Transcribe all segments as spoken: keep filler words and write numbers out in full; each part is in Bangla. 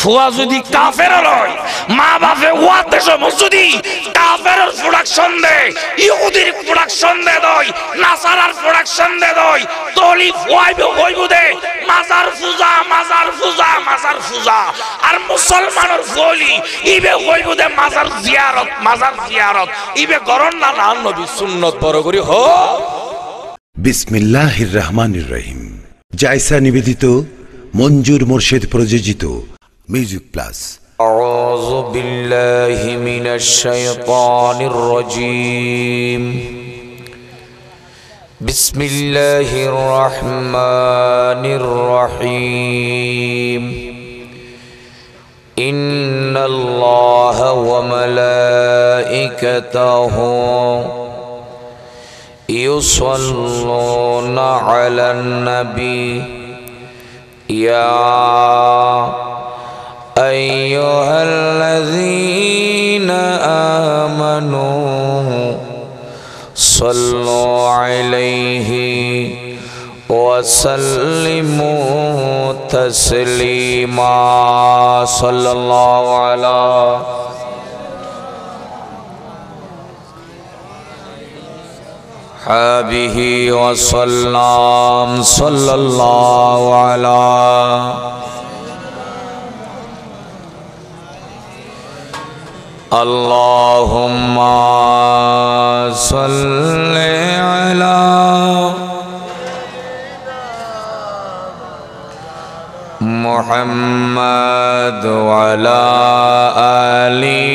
ফুয়া যদি কাফের হয়, মা বাপে ওয়াতে যদি কাফেরের প্রোডাকশন দেয়, ইহুদির প্রোডাকশন দে দই, নাসারার প্রোডাকশন দে দই, তলি ফুয়াইবে হইব দে মাজার পূজা মাজার পূজা মাজার পূজা। আর মুসলমানের ফুলি ইবে হইব দে মাজার জিয়ারত মাজার জিয়ারত। ইবে গরন না না নবী সুন্নত বড় করি হো। বিসমিল্লাহির রহমানির রহিম। জায়সা নিবেদিত, মঞ্জুর মোর্শেদ প্রযোজিত মিউজিক প্লাস। আউযু বিল্লাহি মিনাশ শাইতানির রাজীম। বিসমিল্লাহির রহমানির রহিম। ইন্নাল্লাহা ওয়া মালাইকাতাহু يصلون على النبي يا أيها الذين آمنوا صلوا عليه وسلموا تسليما صلى الله على حبه وسلم صلى الله على اللهم صل على محمد وعلى آله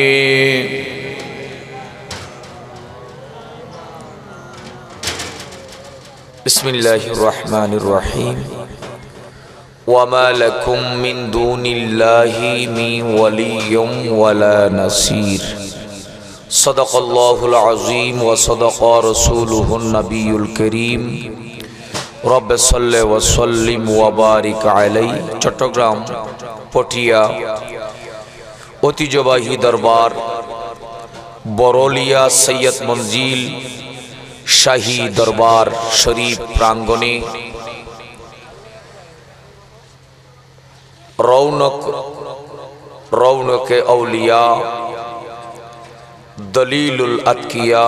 بسم الله الرحمن الرحيم وما لكم من دون الله من ولي ولا نصير صدق الله العظيم وصدق رسوله النبي الكريم رب صل وسلم وبارك عليه। চট্টগ্রাম পটিয়া ঐতিহ্যবাহী দরবার বরলিয়া সৈয়দ মঞ্জিল শাহী দরবার শরীফ প্রাঙ্গণে রৌনক রৌনকে আউলিয়া দলিলুল আতকিয়া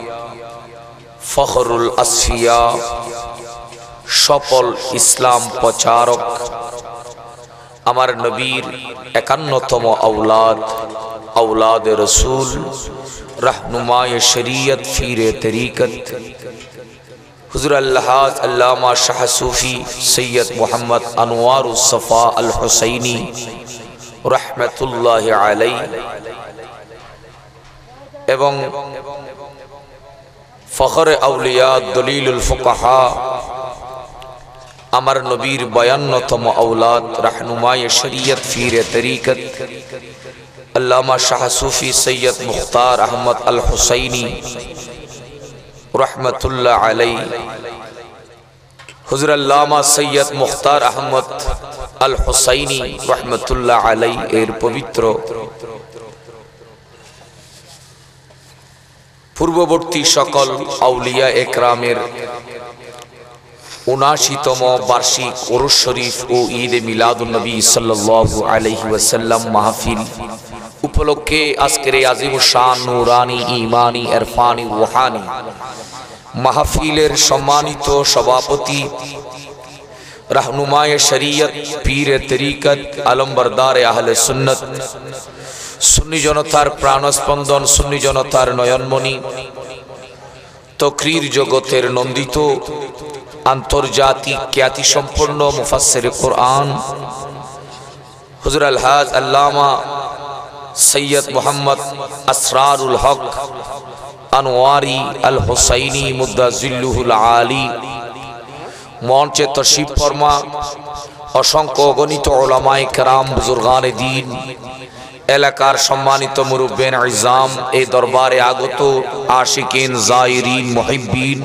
ফখরুল আসফিয়া সফল ইসলাম প্রচারক আমার নবীর একান্নতম আওলাদ আওলাদে রসুল रहनुमाए शरीयत फीरे तरीक़त हुज़ूर अल्लाह अल्लामा शाह सूफ़ी सैयद मोहम्मद अनवारुस सफ़ा अल हुसैनी रहमतुल्लाहि अलैहि एवं फ़ख्र औलिया दलीलुल फ़ुक़हा अमर नबीर बयान्नतम औलाद रहनुमाए शरीयत फीरे तरीक़त अल्लामा शाह सूफ़ी सैयद मुख्तार अहमद अल हुसैनी रहमतुल्लाह अलैहि हुज़ूर अल्लामा सैयद मुख्तार अहमद अल हुसैनी रहमतुल्लाह अलैहि एर पवित्र पूर्ववर्ती सकल आउलिया एकरामेर उनाशीतम वार्षिक उरुस शरीफ ओ ईद मिलादुन नबी सल्लल्लाहु अलैहि वसल्लम महफिल उपलक्षे आजकेर आजिम शान नूरानी ईमानी इरफानी रूहानी महफिलेर सम्मानित सभापति रहनुमाए शरीयत पीर तरीक़त आलमबरदार आहले सुन्नत सुन्नी जनतार प्राणस्पंदन सुन्नी जनतार नयनमणि तकरीर जगतेर नंदित आंतर्जातिक ख्याति सम्पन्न मुफस्सिर कुरआन हुज़ूर अलहाज अल्लामा सैयद मोहम्मद असरारुल हक अनवारी अल हुसैनी मुद्दाजिल्लुहुल आली मंचे तशरीफ फरमा असंख्य गणित उलामाए केराम बुजुर्गाने दीन एलाकार सम्मानित मुरुब्बेन इज़ाम ए दरबारे आगत आशिकीन जायरीन मुहिब्बीन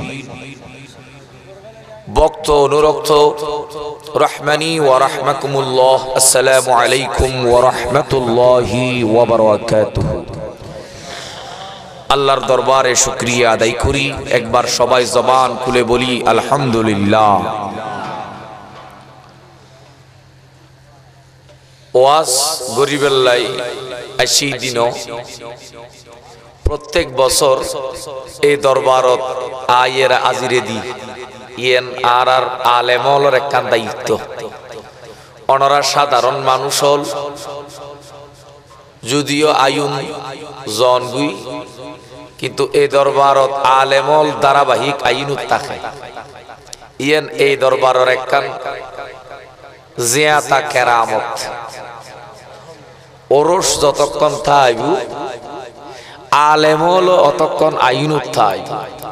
भक्त अनुरक्त रहमानी व रहमकुमुल्लाह अस्सलामु अलैकुम व रहमतुल्लाहि व बाराकातुहु। আল্লাহর দরবারে শুকরিয়া আদায় করি। একবার সবাই জবান খুলে বলি আলহামদুলিল্লাহ। ওয়াজ গরিবেল্লাই আশি দিন প্রত্যেক বছর এই দরবারত আয়ের আজিরে দি ইয়েন আর আর আলেমলর একখান দায়িত্ব। অনরা সাধারণ মানুষ হল, যদিও আয়ুন জনগুই, কিন্তু এই দরবারত আলেমল ধারাবাহিক আইনুত থাকে। ইয়েন এই দরবারের একখান জিয়াতা কেরামত। ওরস যতক্ষণ থাইব আলেমল অতক্ষণ আইনুত থাইব।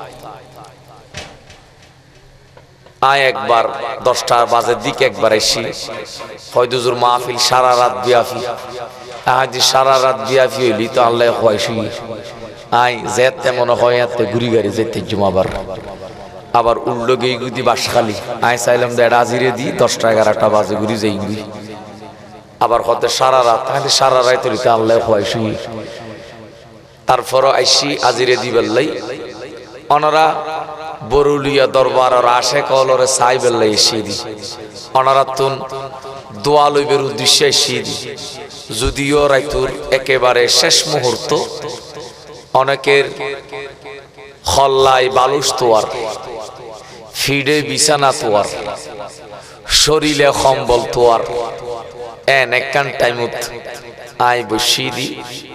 আয় একবার দশটা বাজের দিকে একবার এসি ফয়দুজুর মাহফিল সারা রাত বিয়াফি। আজ সারা রাত বিয়াফি হইলি তো আল্লাহ হয়েছি আই যেতে মনে হয় এতে ঘুরি গাড়ি যেতে জুমাবার আবার উল্টো গিয়ে গুদি বাস খালি আই চাইলাম দেড় আজিরে দি দশটা এগারোটা বাজে ঘুরি যাই আবার হতে সারা রাত সারা রাত তরিতে আল্লাহ হয়েছি। তারপরও আইসি আজিরে দি বেল্লাই অনরা বরুলিয়া দরবার আসে কলরে সাই বেল্লাই এসে দি অনারা তুন দোয়া লইবের উদ্দেশ্যে এসে দি। যদিও রাইতুর একেবারে শেষ মুহূর্ত, অনেকের হল্লাই বালুস তোয়ার, ফিডে বিছানা তোয়ার, শরীরে কম্বল তোয়ার, এন একখান টাইমত আই বসি দি।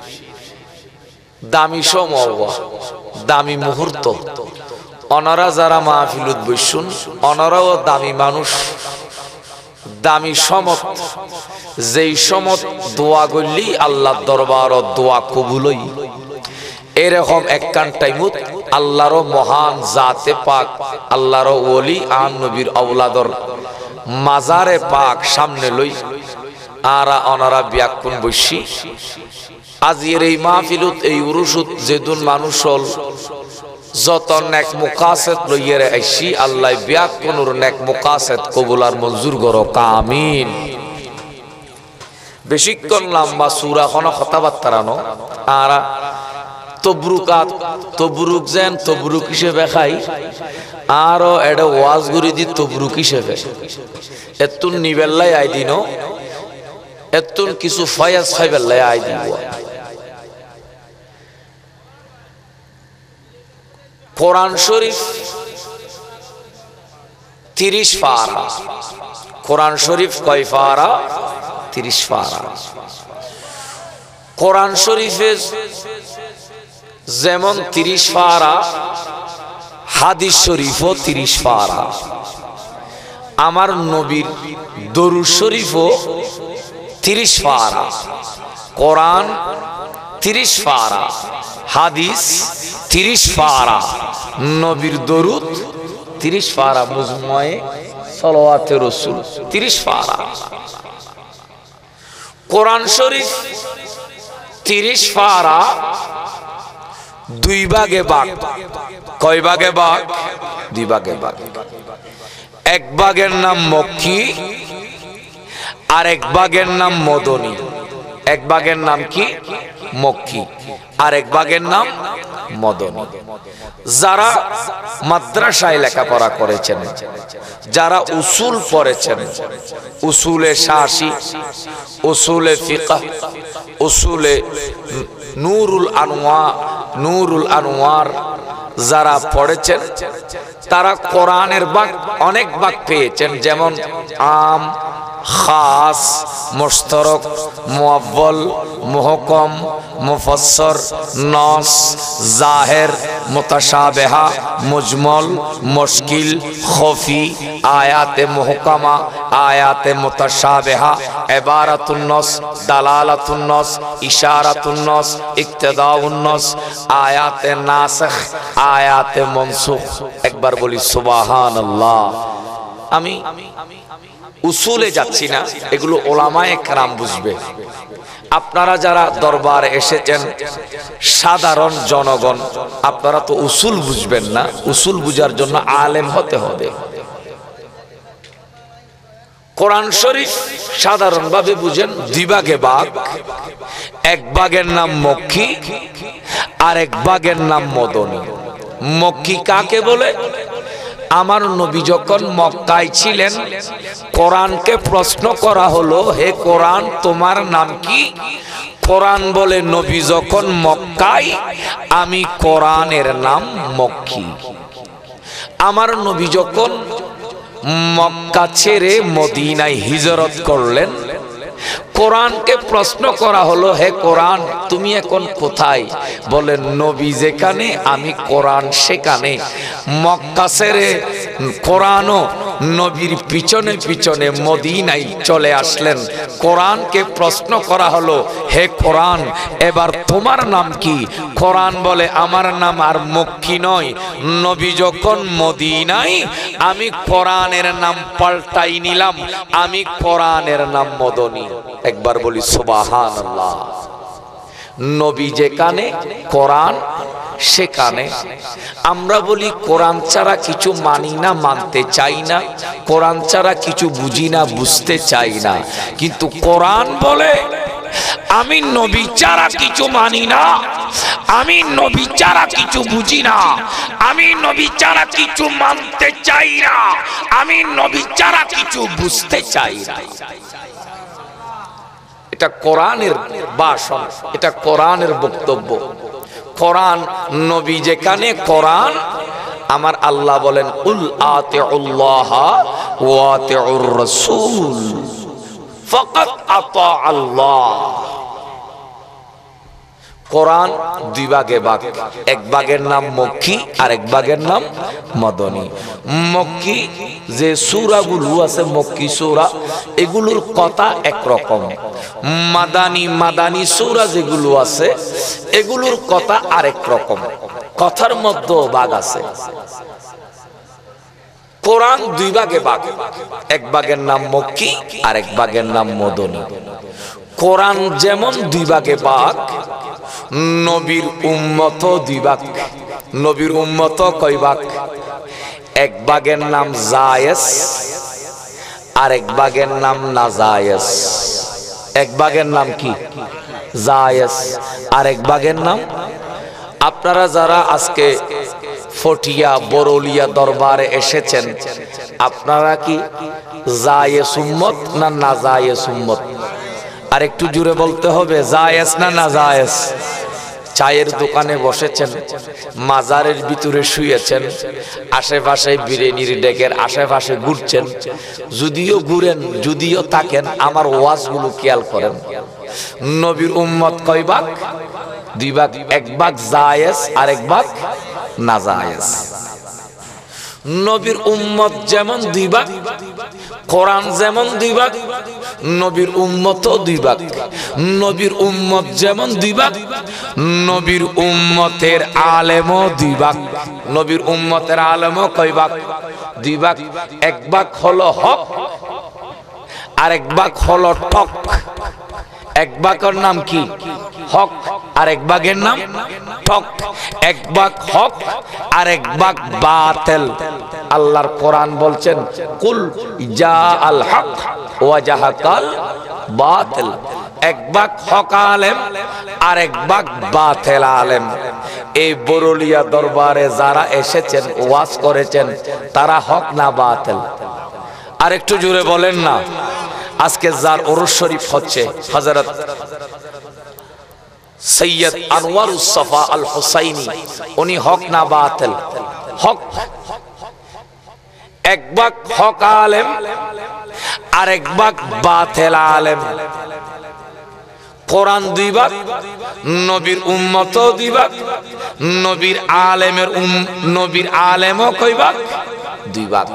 দামি সময়, দামি মুহূর্ত। অনারা যারা মাহফিলুত বসুন অনারাও দামি মানুষ, দামি সমত। যেই সমত দোয়া করলি আল্লাহ দরবার দোয়া কবুলই। এরকম একখান টাইমত আল্লাহর মহান জাতে পাক, আল্লাহর ওলি আন নবীর আওলাদর মাজারে পাক সামনে লই আরা অনারা ব্যাকুন বসি। আজির এই মাহফিলুত এই উরুসুত যেদুন মানুষ হল যত নেক মুকাসেদ লইয়ের আইসি আল্লাহ ব্যাকুনুর নেক মুকাসেদ কবুলার মঞ্জুর করো আমিন। বেশিক্ষণ লম্বা সূরা কোনো কথাবার্তা রানো আরা তবরুকাত তবরুক যেন তবরুক হিসেবে খাই আরো এটা ওয়াজ গুরি দি তবরুক হিসেবে এতুন নিবেল্লাই আই দিন এতুন কিছু ফয়াজ ফাইবেল্লাই আই দিব। কোরআন শরীফ তিরিশ পারা। কোরআন শরীফ কয় পারা? তিরিশ পারা। কোরআন শরীফে যেমন তিরিশ পারা, হাদিস শরীফও তিরিশ পারা। আমার নবীর দরুদ শরীফও তিরিশ পারা। কোরআন তিরিশ পারা, হাদিস তিরিশ পারা, নবীর দরুদ তিরিশ পারা, মুজমুয়ে সালাওয়াতে রাসূল তিরিশ পারা। কোরআন শরীফ তিরিশ পারা দুই ভাগে ভাগ। কয় ভাগে ভাগ? দুই ভাগে ভাগ। এক ভাগের নাম মক্কি আর এক ভাগের নাম মদনী। এক ভাগের নাম কি? মক্কি আর এক ভাগের নাম মদনী। যারা মাদ্রাসায় লেখাপড়া করেছেন, যারা উসুল পড়েছেন, উসুলে শাসি, উসুলে ফিকহ, উসুলে নূরুল আনওয়ার, নূরুল আনওয়ার যারা পড়েছেন তারা কোরআনের ভাগ অনেক ভাগ পেয়েছেন। যেমন আম, খাস, মুশতারক, মুআব্বাল, মুহকাম, মুফাসসর, নাস, জাহির, মুতাশাবিহা, মুজমাল, মুশকিল, খফি, আয়াতে মুহকামা, আয়াতে মুতাশাবিহা, ইবারাতুন নাস, দালালাতুন নাস, ইশারাতুন নাস, ইক্তিদাউন নাস, আয়াতে নাসখ, আয়াতে মনসুখ। একবার বলি সুবহানাল্লাহ। আমি উসুলে যাচ্ছি না, এগুলো ওলামায়ে কেরাম বুঝবে। আপনারা যারা দরবারে এসেছেন সাধারণ জনগণ, আপনারা তো উসুল বুঝবেন না। উসুল বুঝার জন্য আলেম হতে হবে। কোরআন শরীফ সাধারণভাবে বুঝেন দুই ভাগে ভাগ। এক ভাগের নাম মক্কি আর এক ভাগের নাম মদনী। মক্কি কাকে বলে আমার নবী যখন মক্কায় ছিলেন কোরআনকে প্রশ্ন করা হলো, হে কোরআন তোমার নাম কি? কোরআন বলে, নবী যখন মক্কায়, আমি কোরআনের নাম মক্কি। আমার নবী যখন মক্কা ছেড়ে মদিনায় হিজরত করলেন, কোরআনকে প্রশ্ন করা হলো, হে কোরআন তুমি এখন কোথায়? বলেন, নবী যেখানে আমি কোরআন সেখানে। মক্কা ছেড়ে কোরআনও নবীর পিছনে পিছনে মদিনায় চলে আসলেন। কোরআনকে প্রশ্ন করা হলো, হে কোরআন এবার তোমার নাম কি? কোরআন বলে, আমার নাম আর মক্কি নয়, নবী যখন মদিনায়, আমি কোরআনের নাম পাল্টাই নিলাম, আমি কোরআনের নাম মদনী। একবার বলি সুবহানাল্লাহ। নবী যেখানে কোরআন সেখানে। আমরা বলি কোরআন ছাড়া কিছু মানি না, মানতে চাই না, কোরআন ছাড়া কিছু বুঝি না, বুঝতে চাই না। কিন্তু কোরআন বলে, আমি নবী ছাড়া কিছু মানি না, আমি নবী ছাড়া কিছু বুঝি না, আমি নবী ছাড়া কিছু মানতে চাই না, আমি নবী ছাড়া কিছু বুঝতে চাই না। এটা কোরআনের ভাষণ, এটা কোরআনের বক্তব্য। কোরআন নবী যেখানে কোরআন, আমার আল্লাহ বলেন, উল আতিউল্লাহ ওয়া আতিউর রাসূল ফাকাত আতা আল্লাহ। কোরআন দুই ভাগে ভাগ, এক ভাগের নাম মক্কি আর এক ভাগের নাম মদনী। মক্কি যে সূরাগুলো আছে, মক্কি সূরা, এগুলোর কথা একরকম। মাদানী মাদানী সূরা যেগুলো আছে, এগুলোর কথা আরেক রকম, কথার মধ্যে ভাগ আছে। কোরআন দুই ভাগে ভাগ, এক ভাগের নাম মক্কি আর এক ভাগের নাম মদনী। কোরআন যেমন দুই ভাগে ভাগ, নবীর উম্মত দুই ভাগ। নবীর উম্মত কয় ভাগ? এক ভাগের নাম জায়েজ আর এক ভাগের নাম নাজায়েজ। এক ভাগের নাম কি? জায়েজ। আর এক ভাগের নাম, আপনারা যারা আজকে ফটিয়া বরলিয়া দরবারে এসেছেন, আপনারা কি জায়েজ উম্মত না নাজায়েজ উম্মত? আর একটু জুড়ে বলতে হবে, জায়েজ না নাজায়েজ? চায়ের দোকানে বসেছেন, মাজারের ভিতরে শুয়েছেন, আশেপাশে বিরিয়ানির ডেকের আশেপাশে ঘুরছেন, যদিও ঘুরেন যদিও থাকেন, আমার ওয়াজগুলো খেয়াল করেন। নবীর উম্মত কয় ভাগ? দুই ভাগ, এক ভাগ জায়েজ আর এক ভাগ নাজায়েজ। নবীর উম্মত যেমন দুই ভাগ, কোরআন যেমন দুই ভাগ, নবীর উম্মতও দুই ভাগ। নবীর উম্মত যেমন দুই ভাগ, নবীর উম্মতের আলেমও দুই ভাগ। নবীর উম্মতের আলেমও কয় ভাগ? দুই ভাগ। এক ভাগ হলো হক আর এক ভাগ হলো ঠক। এক ভাগের নাম কি? হক। আর এক ভাগের নাম ঠক। এক ভাগ হক আর এক ভাগ বাতিল। আল্লাহর কোরআন বলছেন, কুল জা আল হক ওয়া জাহাকাল বাতিল। এক ভাগ হক আলেম আর এক ভাগ বাতিল আলেম। এই বরলিয়া দরবারে যারা এসেছেন, ওয়াজ করেছেন, তারা হক না বাতিল? আর একটু জোরে বলেন না। আজকে যার ওরস শরীফ হচ্ছে, হযরত সৈয়দ আনোয়ারুস সাফা আল হুসাইনি, উনি হক না বাতিল? হক। এক ভাগ হক আলেম আর এক ভাগ বাতিল আলেম। কোরআন দুই ভাগ, নবীর উম্মত দুই ভাগ, নবীর আলেমের নবীর আলেমও কয় ভাগ? দুই ভাগ।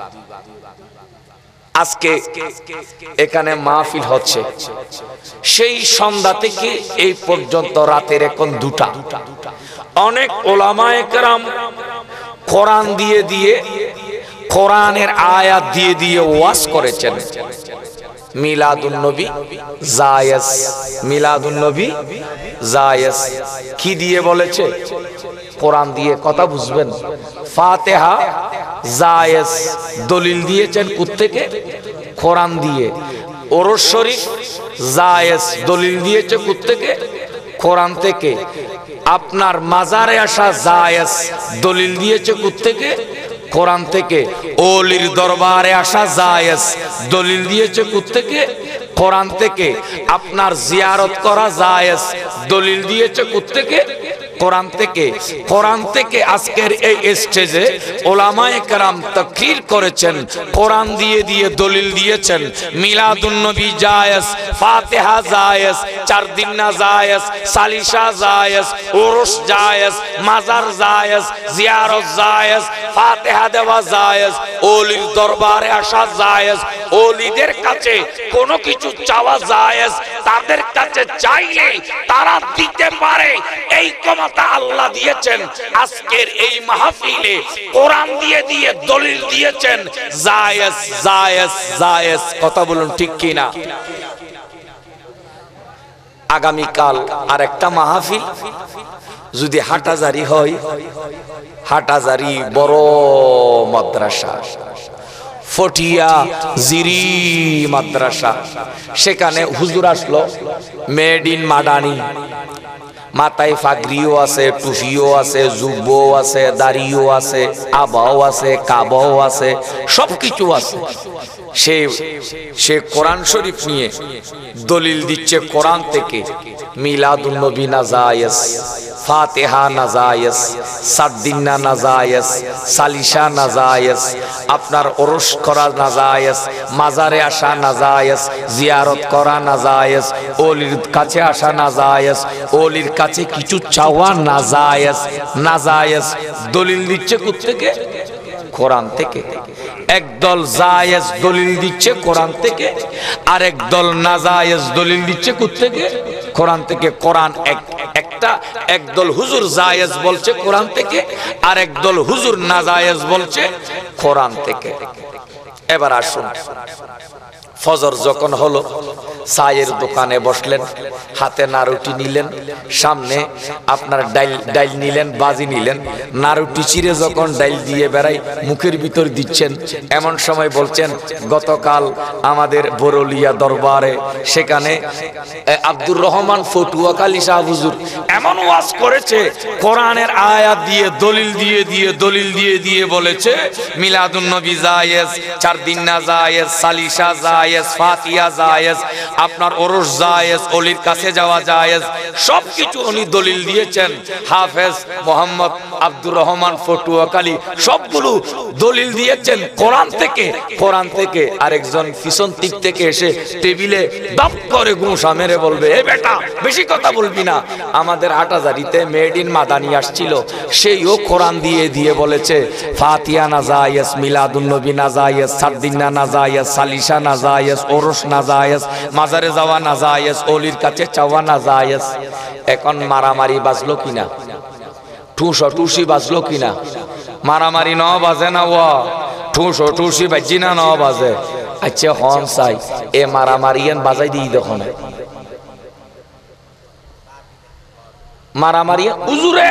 আজকে এখানে মাহফিল হচ্ছে, সেই সন্ধ্যা থেকে এই পর্যন্ত রাতের এখন দুটা। অনেক ওলামায়ে কেরাম কোরআন দিয়ে দিয়ে, কোরআনের আয়াত দিয়ে দিয়ে ওয়াজ করেছেন। মিলাদুন নবী জায়েজ, মিলাদুন নবী জায়েজ। কি দিয়ে বলেছে? কোরআন দিয়ে। কথা বুঝবেন? ফাতিহা জায়েজ, দলিল দিয়েছেন কোত্থেকে? কোরআন দিয়ে। ওরস শরীফ জায়েজ, দলিল দিয়েছে কোত্থেকে? কোরআন থেকে। আপনার মাজারে আসা জায়েজ, দলিল দিয়েছে কোত্থেকে? কোরআন থেকে। ওলির দরবারে আসা জায়েজ, দলিল দিয়েছে কোত্থেকে? কোরআন থেকে। আপনার জিয়ারত করা জায়েজ, দলিল দিয়েছে কোত্থেকে? কোরআন থেকে। কোরআন থেকে আজকের এই স্টেজে ওলামায়ে কেরাম তাকরীর করেছেন, কোরআন দিয়ে দিয়ে দলিল দিয়েছেন। মিলাদুন নবী জায়েজ, ফাতিহা জায়েজ, চার দিন না জায়েজ, সালিসা জায়েজ, উরুস জায়েজ, মাজার জায়েজ, জিয়ারত জায়েজ, ফাতিহা দেওয়া জায়েজ, ওলির দরবারে আসা জায়েজ, ওলিদের কাছে কোনো কিছু চাওয়া জায়েজ, তাদের কাছে চাইলে তারা দিতে পারে, এই ক্ষমতা আল্লাহ দিয়েছেন। আজকের এই মাহফিলে কোরআন দিয়ে দিয়ে দলিল দিয়েছেন জায়েজ জায়েজ জায়েজ। কথা বলুন ঠিক কি না? আগামীকাল আর একটা মাহফিল যদি হাটাজারি হয়, হাটাজারি বড় মাদ্রাসা, ফটিয়া জিরি মাদ্রাসা, সেখানে হুজুর আসলো মেড ইন মাদানি, মাথায় ফাগরিও আছে, টুফিও আছে, জুব্বও আছে, দাড়িও আছে, আবাও আছে, কাবাও আছে, সবকিছু আছে। সে সে কোরআন শরীফ নিয়ে দলিল দিচ্ছে কোরআন থেকে। মিলাদুন নবী না জায়েজ, ফাতিহা না জায়েজ, সাদ্দিনা না জায়েজ, সালিসা না জায়েজ, আপনার ওরস করা না জায়েজ, মাজারে আসা না জায়েজ, জিয়ারত করা না জায়েজ, ওলির কাছে আসা না জায়েজ, ওলির কাছে কিছু চাওয়া না জায়েজ, না জায়েজ। দলিল দিচ্ছে কোত্থেকে? কোরআন থেকে। একদল জায়েজ দলিল দিচ্ছে কোরআন থেকে, আর একদল নাজায়েজ দলিল দিচ্ছে কোত্থেকে? কোরআন থেকে। কোরআন এক একটা একদল হুজুর জায়েজ বলছে কোরআন থেকে, আর একদল হুজুর নাজায়েজ বলছে কোরআন থেকে। এবার আসুন, ফজর যখন হলো, চায়ের দোকানে বসলেন, হাতে নারুটি নিলেন, সামনে আপনার ডাইল ডাইল নিলেন, বাজি নিলেন, নারুটি চিরে যখন ডাইল দিয়ে বেড়াই মুখের ভিতর দিচ্ছেন, এমন সময় বলছেন গতকাল আমাদের বরলিয়া দরবারে সেখানে আব্দুর রহমান ফটুয়াকালী শাহ হুজুর এমন ওয়াজ করেছে, কোরআনের আয়াত দিয়ে দলিল দিয়ে দিয়ে দলিল দিয়ে দিয়ে বলেছে মিলাদুন নবী জায়েজ, চার দিন না জায়েজ, সালিসা জায়েজ, ফাতিহা জায়েজ, আপনার ওরস জায়েজ, ওলির কাছে যাওয়া জায়েজ, সবকিছু উনি দলিল দিয়েছেন। হাফেজ মোহাম্মদ আব্দুর রহমান ফটুয়াকালী সবগুলো দলিল দিয়েছেন কোরআন থেকে। কোরআন থেকে আরেকজন পিছন দিক থেকে এসে টেবিলে দাপ করে ঘুষা মেরে বলবে, এ বেটা বেশি কথা বলবি না। আমাদের হাটাজারিতে মেড ইন মাদানি আসছিল, সেইও কোরআন দিয়ে দিয়ে বলেছে ফাতিহা না জায়েজ, মিলাদুন নবী না জায়েজ, সাদ্দিনা না জায়েজ, সালিসা না জায়েজ, ওরস না জায়েজ, মাজারে যাওয়া না জায়েজ, ওলির কাছে চাওয়া না জায়েজ। এখন মারামারি বাজলো কিনা? ঠুসো টুসি বাজলো কিনা? মারামারি ন বাজে না? ও ঠুসো টুসি বাজি না ন বাজে? আচ্ছা হন চাই এ মারামারি বাজাই দিই দেখুন, মারামারি উজুরে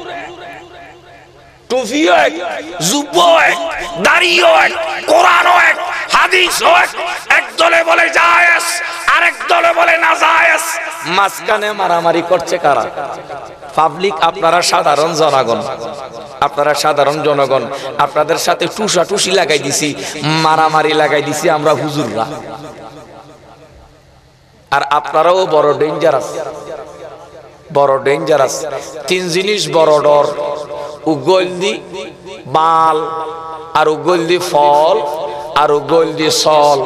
টুফিও এক, জুব্বো এক, দাড়িও এক, কোরআনও এক, হাদিসও এক। এক দলে বলে জায়েজ, আরেক দলে বলে না জায়েজ। মাঝখানে মারামারি করছে কারা? পাবলিক, আপনারা সাধারণ জনগণ, আপনারা সাধারণ জনগণ। আপনাদের সাথে টুসা টুসি লাগাই দিছি, মারামারি লাগাই দিছি আমরা হুজুররা। আর আপনারাও বড় ডেঞ্জারাস, বড় ডেঞ্জারাস। তিন জিনিস বড় ডর, উগলদি বাল, আর উগলদি ফল, আর উগলদি সল।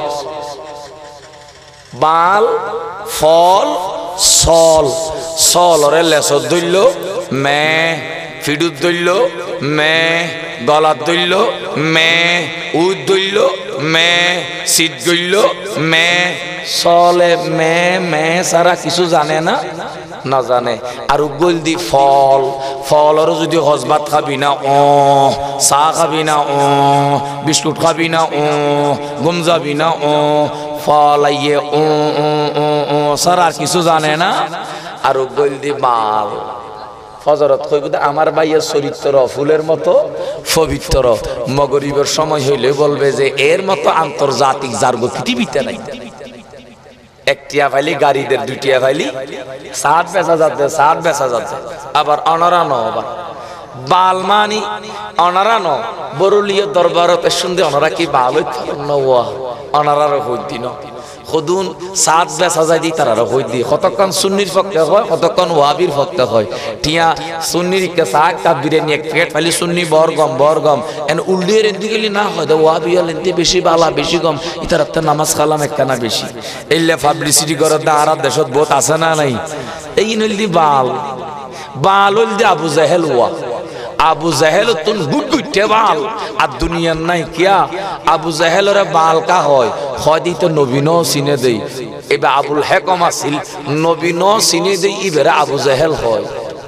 বাল, ফল, সল। সলরে লেসর ধরল মে, ফিডুত ধরল মে, গলাত ধরল মে, উদ ধরল মে, শীত ধরল মে। সলে মে মে সারা কিছু জানে না, না জানে। আর উগলদি ফল, ফলর যদি হজবাত খাবি না ও, চা খাবি না ও, বিস্কুট খাবি না ও, ঘুম যাবি না ও, ফল আইয়ে ও ও সারা কিছু জানে না। আর উগলদি মাল, ফজরত কইব আমার ভাইয়ের চরিত্র ফুলের মতো পবিত্র। মগরিবের সময় হইলে বলবে যে এর মতো আন্তর্জাতিক জার্গ পৃথিবীতে নাই। একটিয়া ফাইলি গাড়িদের, দুটিয়া ফাইলি সাত বেচা যাচ্ছে, সাত বেচা যাচ্ছে। আবার অনরা নবা বাল মানি অনারা ন বরুলিয়া দরবারতে শুনতে অনারা কি বাল ন অনারার হই দিন খুদুন সাত বেসা যাই দি তারা হই দি কতক্ষণ সুন্নির পক্ষে হয় কতক্ষণ ওয়াবির পক্ষে হয় টিয়া সুন্নির কে সাক কাবিরে নিয়ে এক প্যাকেট ফালি সুন্নি বরগম বরগম এন উল্ডিয়ে রেন্দি গেলি না হয় ওয়াবি লেন্দি বেশি বালা বেশি গম ইতার তো নামাজ কালাম একখানা বেশি এইলে পাবলিসিটি করে দা আর দেশত বহুত আছে না নাই এই নলদি বাল বাল হলদি আবু জাহেল ওয়া আবু জাহেল তুন গুটগুটে বাল আর দুনিয়ার নাই কিয়া আবু জাহেলরে বাল কা হয় হয়দি তো নবীন চিনে দেই এবার আবুল হেকম আছিল নবীন চিনে দেই এবারে আবু জাহেল হয়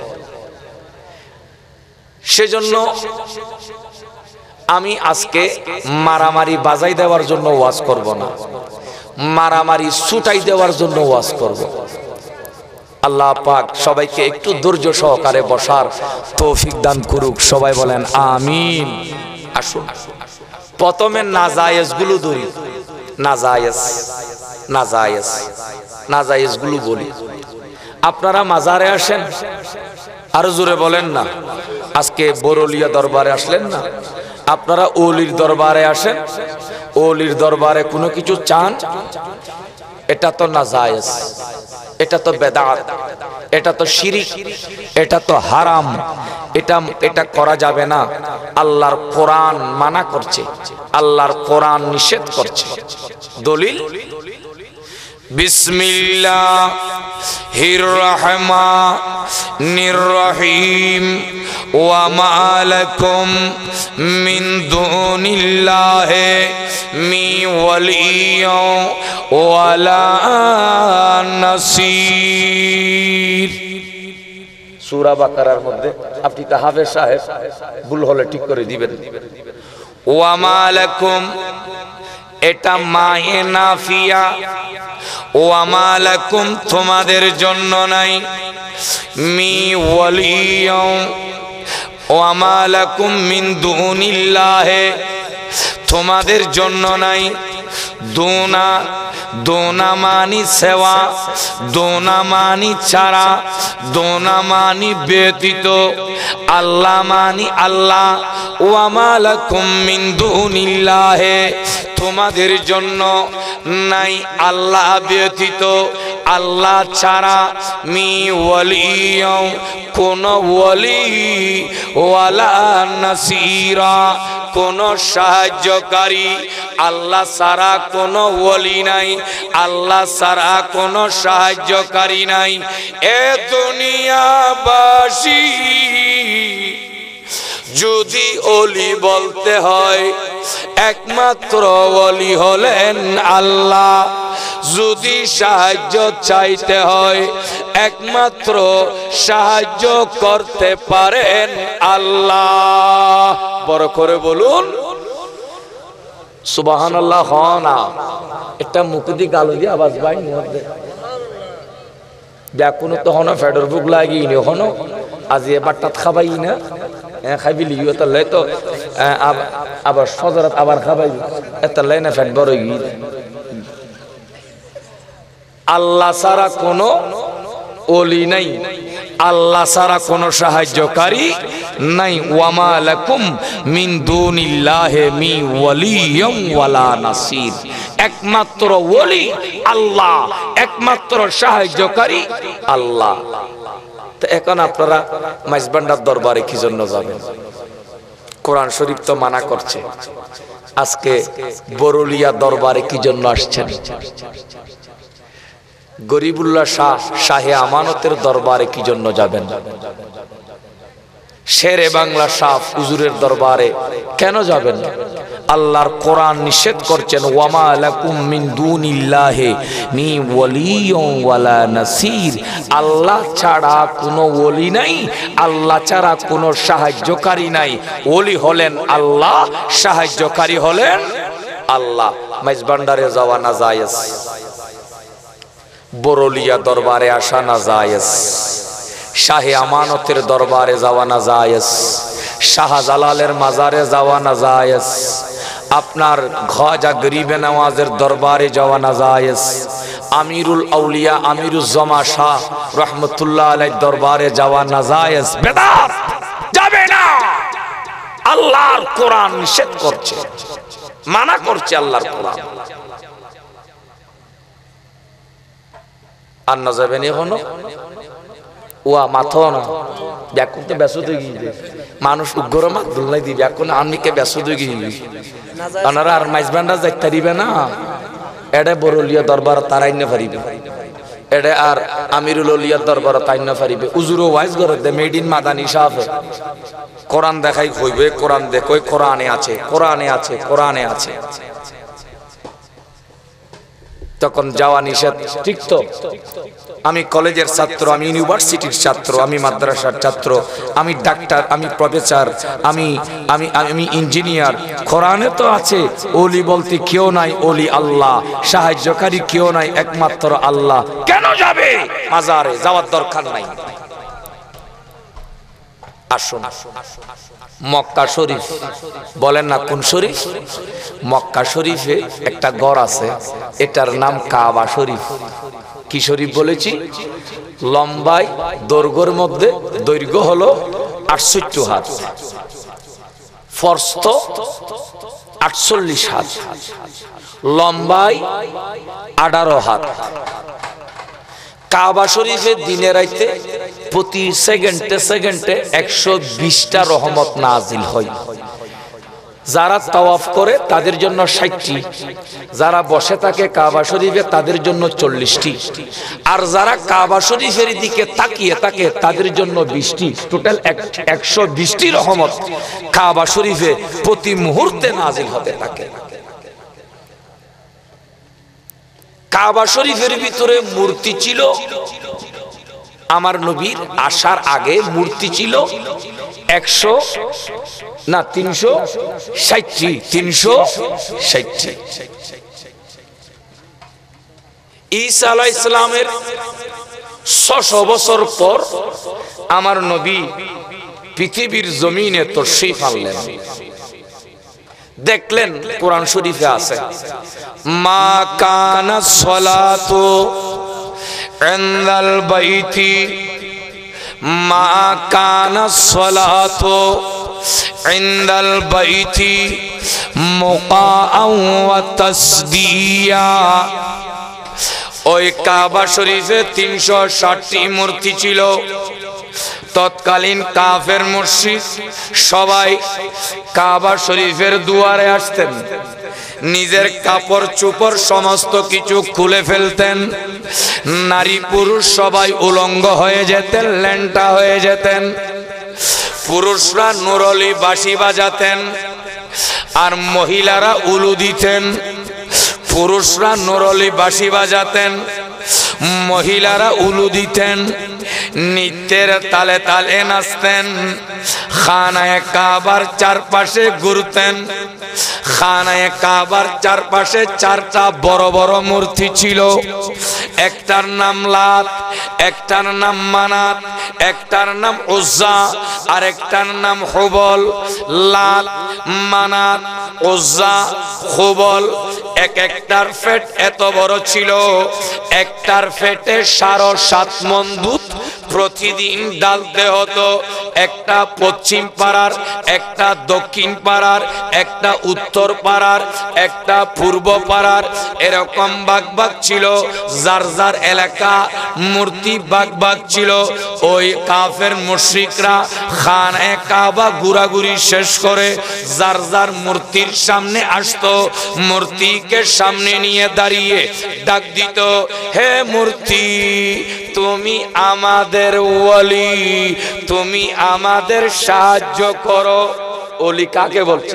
সেজন্য আমি আজকে মারামারি বাজাই দেওয়ার জন্য ওয়াজ করব না, মারামারি ছুটাই দেওয়ার জন্য ওয়াজ করব। আল্লাহ পাক সবাইকে একটু ধৈর্য সহকারে বসার তৌফিক দান করুক, সবাই বলেন আমিন। আসুন প্রথমে নাজায়েজ গুলো ধরি, নাজায়েজ নাজায়েজ নাজায়েজ গুলো বলি। আপনারা মাজারে আসেন, আরো জোরে বলেন না। আজকে বরলিয়া দরবারে আসলেন না, আপনারা ওলির দরবারে আসেন। ওলির দরবারে কোনো কিছু চান, এটা তো নাজায়েজ, এটা তো বেদাত, এটা তো শিরিক, এটা তো হারাম, এটা এটা করা যাবে না। আল্লাহর কোরআন মানা করছে, আল্লাহর কোরআন নিষেধ করছে। দলিল বিসমিল্লাহির রহমানির রহিম ওয়া মা লাকুম মিন দুনিল্লাহি মি ওয়ালিয়্যা ওয়ালা নাসির। সূরা বাকারার মধ্যে আপনি তো হাফেজ সাহেব, ভুল হলে ঠিক করে দিবেন। ওয়া মা লাকুম এটা মায়ে নাফিয়া, ওয়া মা লাকুম তোমাদের জন্য নাই, মি ওয়ালিয়্যা ওয়া মা লাকুম মিন দুনিল্লাহি তোমাদের জন্য নাই। দুনা দোনা মানি সেবা, দোনা মানি ছাড়া, দোনা মানি ব্যতীত, আল্লাহ মানি আল্লাহ। ওয়া মা লাকুম মিন দুনিল্লাহি তোমাদের জন্য নাই আল্লাহ ব্যতীত, আল্লাহ ছাড়া, মি ওয়ালিয়্যা কোন ওয়ালি, ওয়ালা নাসিরা কোন সাহায্যকারী। আল্লাহ ছাড়া কোন ওয়ালি নাই, আল্লাহ ছাড়া কোন সাহায্যকারী নাই। এ দুনিয়াবাসী যদি ওলি বলতে হয়, একমাত্র ওলি হলেন আল্লাহ। যদি সাহায্য চাইতে হয়, একমাত্র সাহায্য করতে পারেন আল্লাহ। বড় করে বলুন সুবহানাল্লাহ। হনা এটা মুকুদি গালো দিয়ে আওয়াজ ভাই মধ্যে দেখুন তো হনো ফেডর বুক লাগি নি হনো আজ এবার টাত খাবাই না খাইবি লিও তো লাই তো আবার সজরাত আবার খাবাই এত লাই না ফেট বড় গি। আল্লাহ ছাড়া কোনো ওলি নাই, আল্লাহ ছাড়া কোনো সাহায্যকারী নাই। ওয়া মা লাকুম মিন দুনিল্লাহি মি ওয়ালিয়্যা ওয়ালা নাসির একমাত্র ওলি আল্লাহ, একমাত্র সাহায্যকারী আল্লাহ। তো এখন আপনারা মাইজবান্ডার দরবারে কি জন্য যাবেন? কোরআন শরীফ তো মানা করছে। আজকে বরলিয়া দরবারে কি জন্য আসছেন? গরিবুল্লাহ শাহ শাহে আমানতের দরবারে কি জন্য যাবেন? শেরে বাংলা শাহ হুজুরের দরবারে কেন যাবেন? আল্লাহর কোরআন নিষেধ করছেন, ওয়া মা লাকুম মিন দুনিল্লাহি মি ওয়ালিয়্যা ওয়ালা নাসির আল্লাহ ছাড়া কোনো ওলি নাই, আল্লাহ ছাড়া কোনো সাহায্যকারী নাই। ওলি হলেন আল্লাহ, সাহায্যকারী হলেন আল্লাহ। মাইজবান্ডারে যাওয়া না জায়েজ, বরলিয়া দরবারে আসা না জায়েজ, শাহে আমানতের দরবারে যাওয়া না জায়েজ, শাহজালালের মাজারে যাওয়া না জায়েজ, আপনার খাজা গরিবে নওয়াজের দরবারে যাওয়া না জায়েজ, আমিরুল আউলিয়া আমিরুজ জামা শাহ রহমতুল্লাহ আলাইহির দরবারে যাওয়া না জায়েজ। বেদাত যাবে না। আল্লাহর কোরআন নিষেধ করছে, মানা করছে আল্লাহর কোরআন। আর না যাবেন এখনো ওয়া মাথো না ব্যাকুন তো ব্যস্ত হয়ে গিয়ে মানুষ উগ্র মাত দুলাই দিবে এখন আমিকে ব্যস্ত হয়ে গিয়ে ওনারা আর মাইজবানরা যাইতে দিবে না। এডে বড়লিয়া দরবার তারাই না পারিবে, এডে আর আমিরুল ওলিয়ার দরবার তাই না পারিবে। উজুরো ওয়াইজ করে দে মেড ইন মাদানী সাফে কোরআন দেখাই কইবে, কোরআন দেখই কোরআনে আছে, কোরআনে আছে, কোরআনে আছে। তখন যাওয়া নিষেধ, ঠিক তো? আমি কলেজের ছাত্র, আমি ইউনিভার্সিটির ছাত্র, আমি মাদ্রাসার ছাত্র, আমি ডাক্তার, আমি প্রফেসর, আমি আমি আমি ইঞ্জিনিয়ার। কোরআনে তো আছে ওলি বলতে কেউ নাই, ওলি আল্লাহ, সাহায্যকারী কেউ নাই, একমাত্র আল্লাহ। কেন যাবে মাজারে? যাওয়ার দরকার নাই। আসুন মক্কা শরীফ, বলেন না কোন শরীফ? মক্কা শরীফে একটা ঘর আছে, এটার নাম কাবা শরীফ। কি শরীফ বলেছি? লম্বায় দৈর্ঘ্যের মধ্যে দৈর্ঘ্য হলো আটষট্টি হাত, ফরস্ত আটচল্লিশ হাত, লম্বায় আঠারো হাত। কাবা শরীফে দিনে রাইতে প্রতি সেকেন্ডে সেকেন্ডে একশো বিশটা রহমত নাজিল হয়। যারা তাওয়াফ করে তাদের জন্য ষাটটি, যারা বসে থাকে কাবা শরীফে তাদের জন্য চল্লিশটি, আর যারা কাবা শরীফের দিকে তাকিয়ে থাকে তাদের জন্য বিশটি। টোটাল একশো বিশটি রহমত কাবা শরীফে প্রতি মুহূর্তে নাজিল হতে থাকে। কাবা শরীফের ভিতরে মূর্তি ছিল, আমার নবীর আসার আগে মূর্তি ছিল একশো না তিনশো ষাটটি, তিনশো ষাটটি। ঈসা আলাইহিস সালামের ছয়শ বছর পর আমার নবী পৃথিবীর জমিনে তশরীফ আনলেন। দেখলেন কোরআন শরীফে আছে, মা কানা সলাতু ইনদাল বাইতি, মা কানা সলাতু ইনদাল বাইতি মুকাআও ওয়া তাসদিয়া। ওই কাবা শরীফে তিনশো ষাটটি মূর্তি ছিল। তৎকালীন কাফের মুশরিক সবাই কাবা শরীফের দুয়ারে আসতেন, নিজের কাপড় চোপড় সমস্ত কিছু খুলে ফেলতেন, নারী পুরুষ সবাই উলঙ্গ হয়ে যেতেন, ল্যাংটা হয়ে যেতেন। পুরুষরা নুরলি বাঁশি বাজাতেন আর মহিলারা উলু দিতেন। পুরুষরা নুরলি বাঁশি বাজাতেন, মহিলারা উলু দিতেন, নৃত্যের তালে তালে নাচতেন, খানায়ে কাবার চারপাশে ঘুরতেন। খানায়ে কাবার চারপাশে চারটা বড় বড় মূর্তি ছিল, একটার নাম লাত, একটার নাম মানাত, একটার নাম উজ্জা, আর একটার নাম হুবল। লাত, মানাত, উজ্জা, হুবল এক একটার পেট এত বড় ছিল, একটার পেটে সাড়ে সাত মণ দুধ প্রতিদিন ডালতে হতো। একটা পশ্চিম পাড়ার, একটা দক্ষিণ পাড়ার, একটা উত্তর পাড়ার, একটা পূর্ব পাড়ার, এরকম ভাগ ভাগ ছিল। যার যার এলাকা মূর্তি ভাগ ভাগ ছিল। ওই কাফের মুশরিকরা খানায়ে কাবা ঘোরাঘুরি শেষ করে যার যার মূর্তির সামনে আসতো, মূর্তিকে সামনে নিয়ে দাঁড়িয়ে ডাক দিত, হে মূর্তি তুমি আমাদের ওলি, তুমি আমাদের সাহায্য করো। ওলি কাকে বলছে?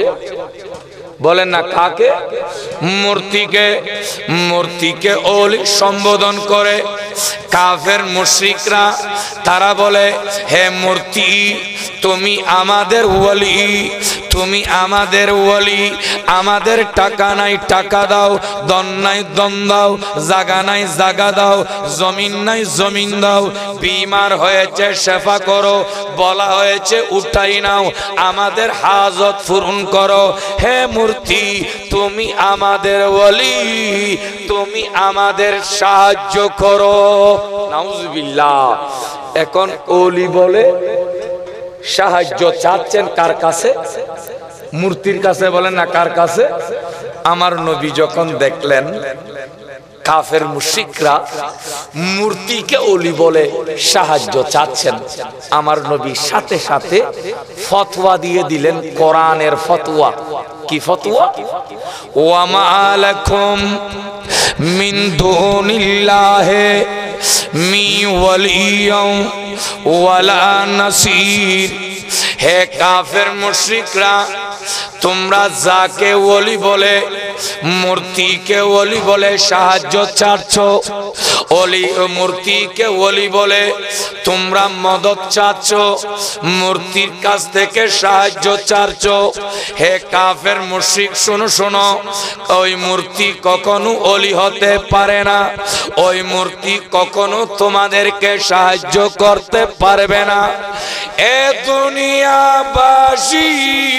বলেন না কাকে? মূর্তিকে। মূর্তিকে ওলি সম্বোধন করে কাফের মুশরিকরা তারা বলে, হে মূর্তি তুমি আমাদের ওলি, তুমি আমাদের ওলি, আমাদের টাকা নাই টাকা দাও, দন নাই দন দাও, জাগা নাই জাগা দাও, জমিন নাই জমিন দাও, বিমার হয়েছে শেফা করো, বলা হয়েছে উঠাই নাও, আমাদের হাজত পূরণ করো। হে মূর্তি তুমি আমাদের ওলি, তুমি আমাদের সাহায্য করো। নাউজুবিল্লাহ। এখন ওলি বলে সাহায্য চাচ্ছেন কার কাছে? মূর্তির কাছে বলেন না, কার কাছে? আমার নবী যখন দেখলেন কাফের মুশরিকরা মূর্তিকে ওলি বলে সাহায্য চাচ্ছেন, আমার নবী সাথে সাথে ফতোয়া দিয়ে দিলেন, কোরআনের ফতোয়া। কি ফতোয়া? ওয়া মা লাকুম মিন দুনিল্লাহি মি ওয়ালিয়্যিন ওয়ালা নাসীর। হে কাফের মুশরিকরা, তোমরা যাকে ওলি বলে, মূর্তিকে ওলি বলে সাহায্য চাচ্ছ, ওলি মূর্তিকে ওলি বলে তোমরা মদত চাচ্ছ, মূর্তির কাছ থেকে সাহায্য চাচ্ছ, হে কাফের মুশরিক শোনো শোনো, ওই মূর্তি কখনো ওলি হতে পারে না, ওই মূর্তি কখনো তোমাদেরকে সাহায্য করতে পারবে না। এ দুনিয়াবাসী,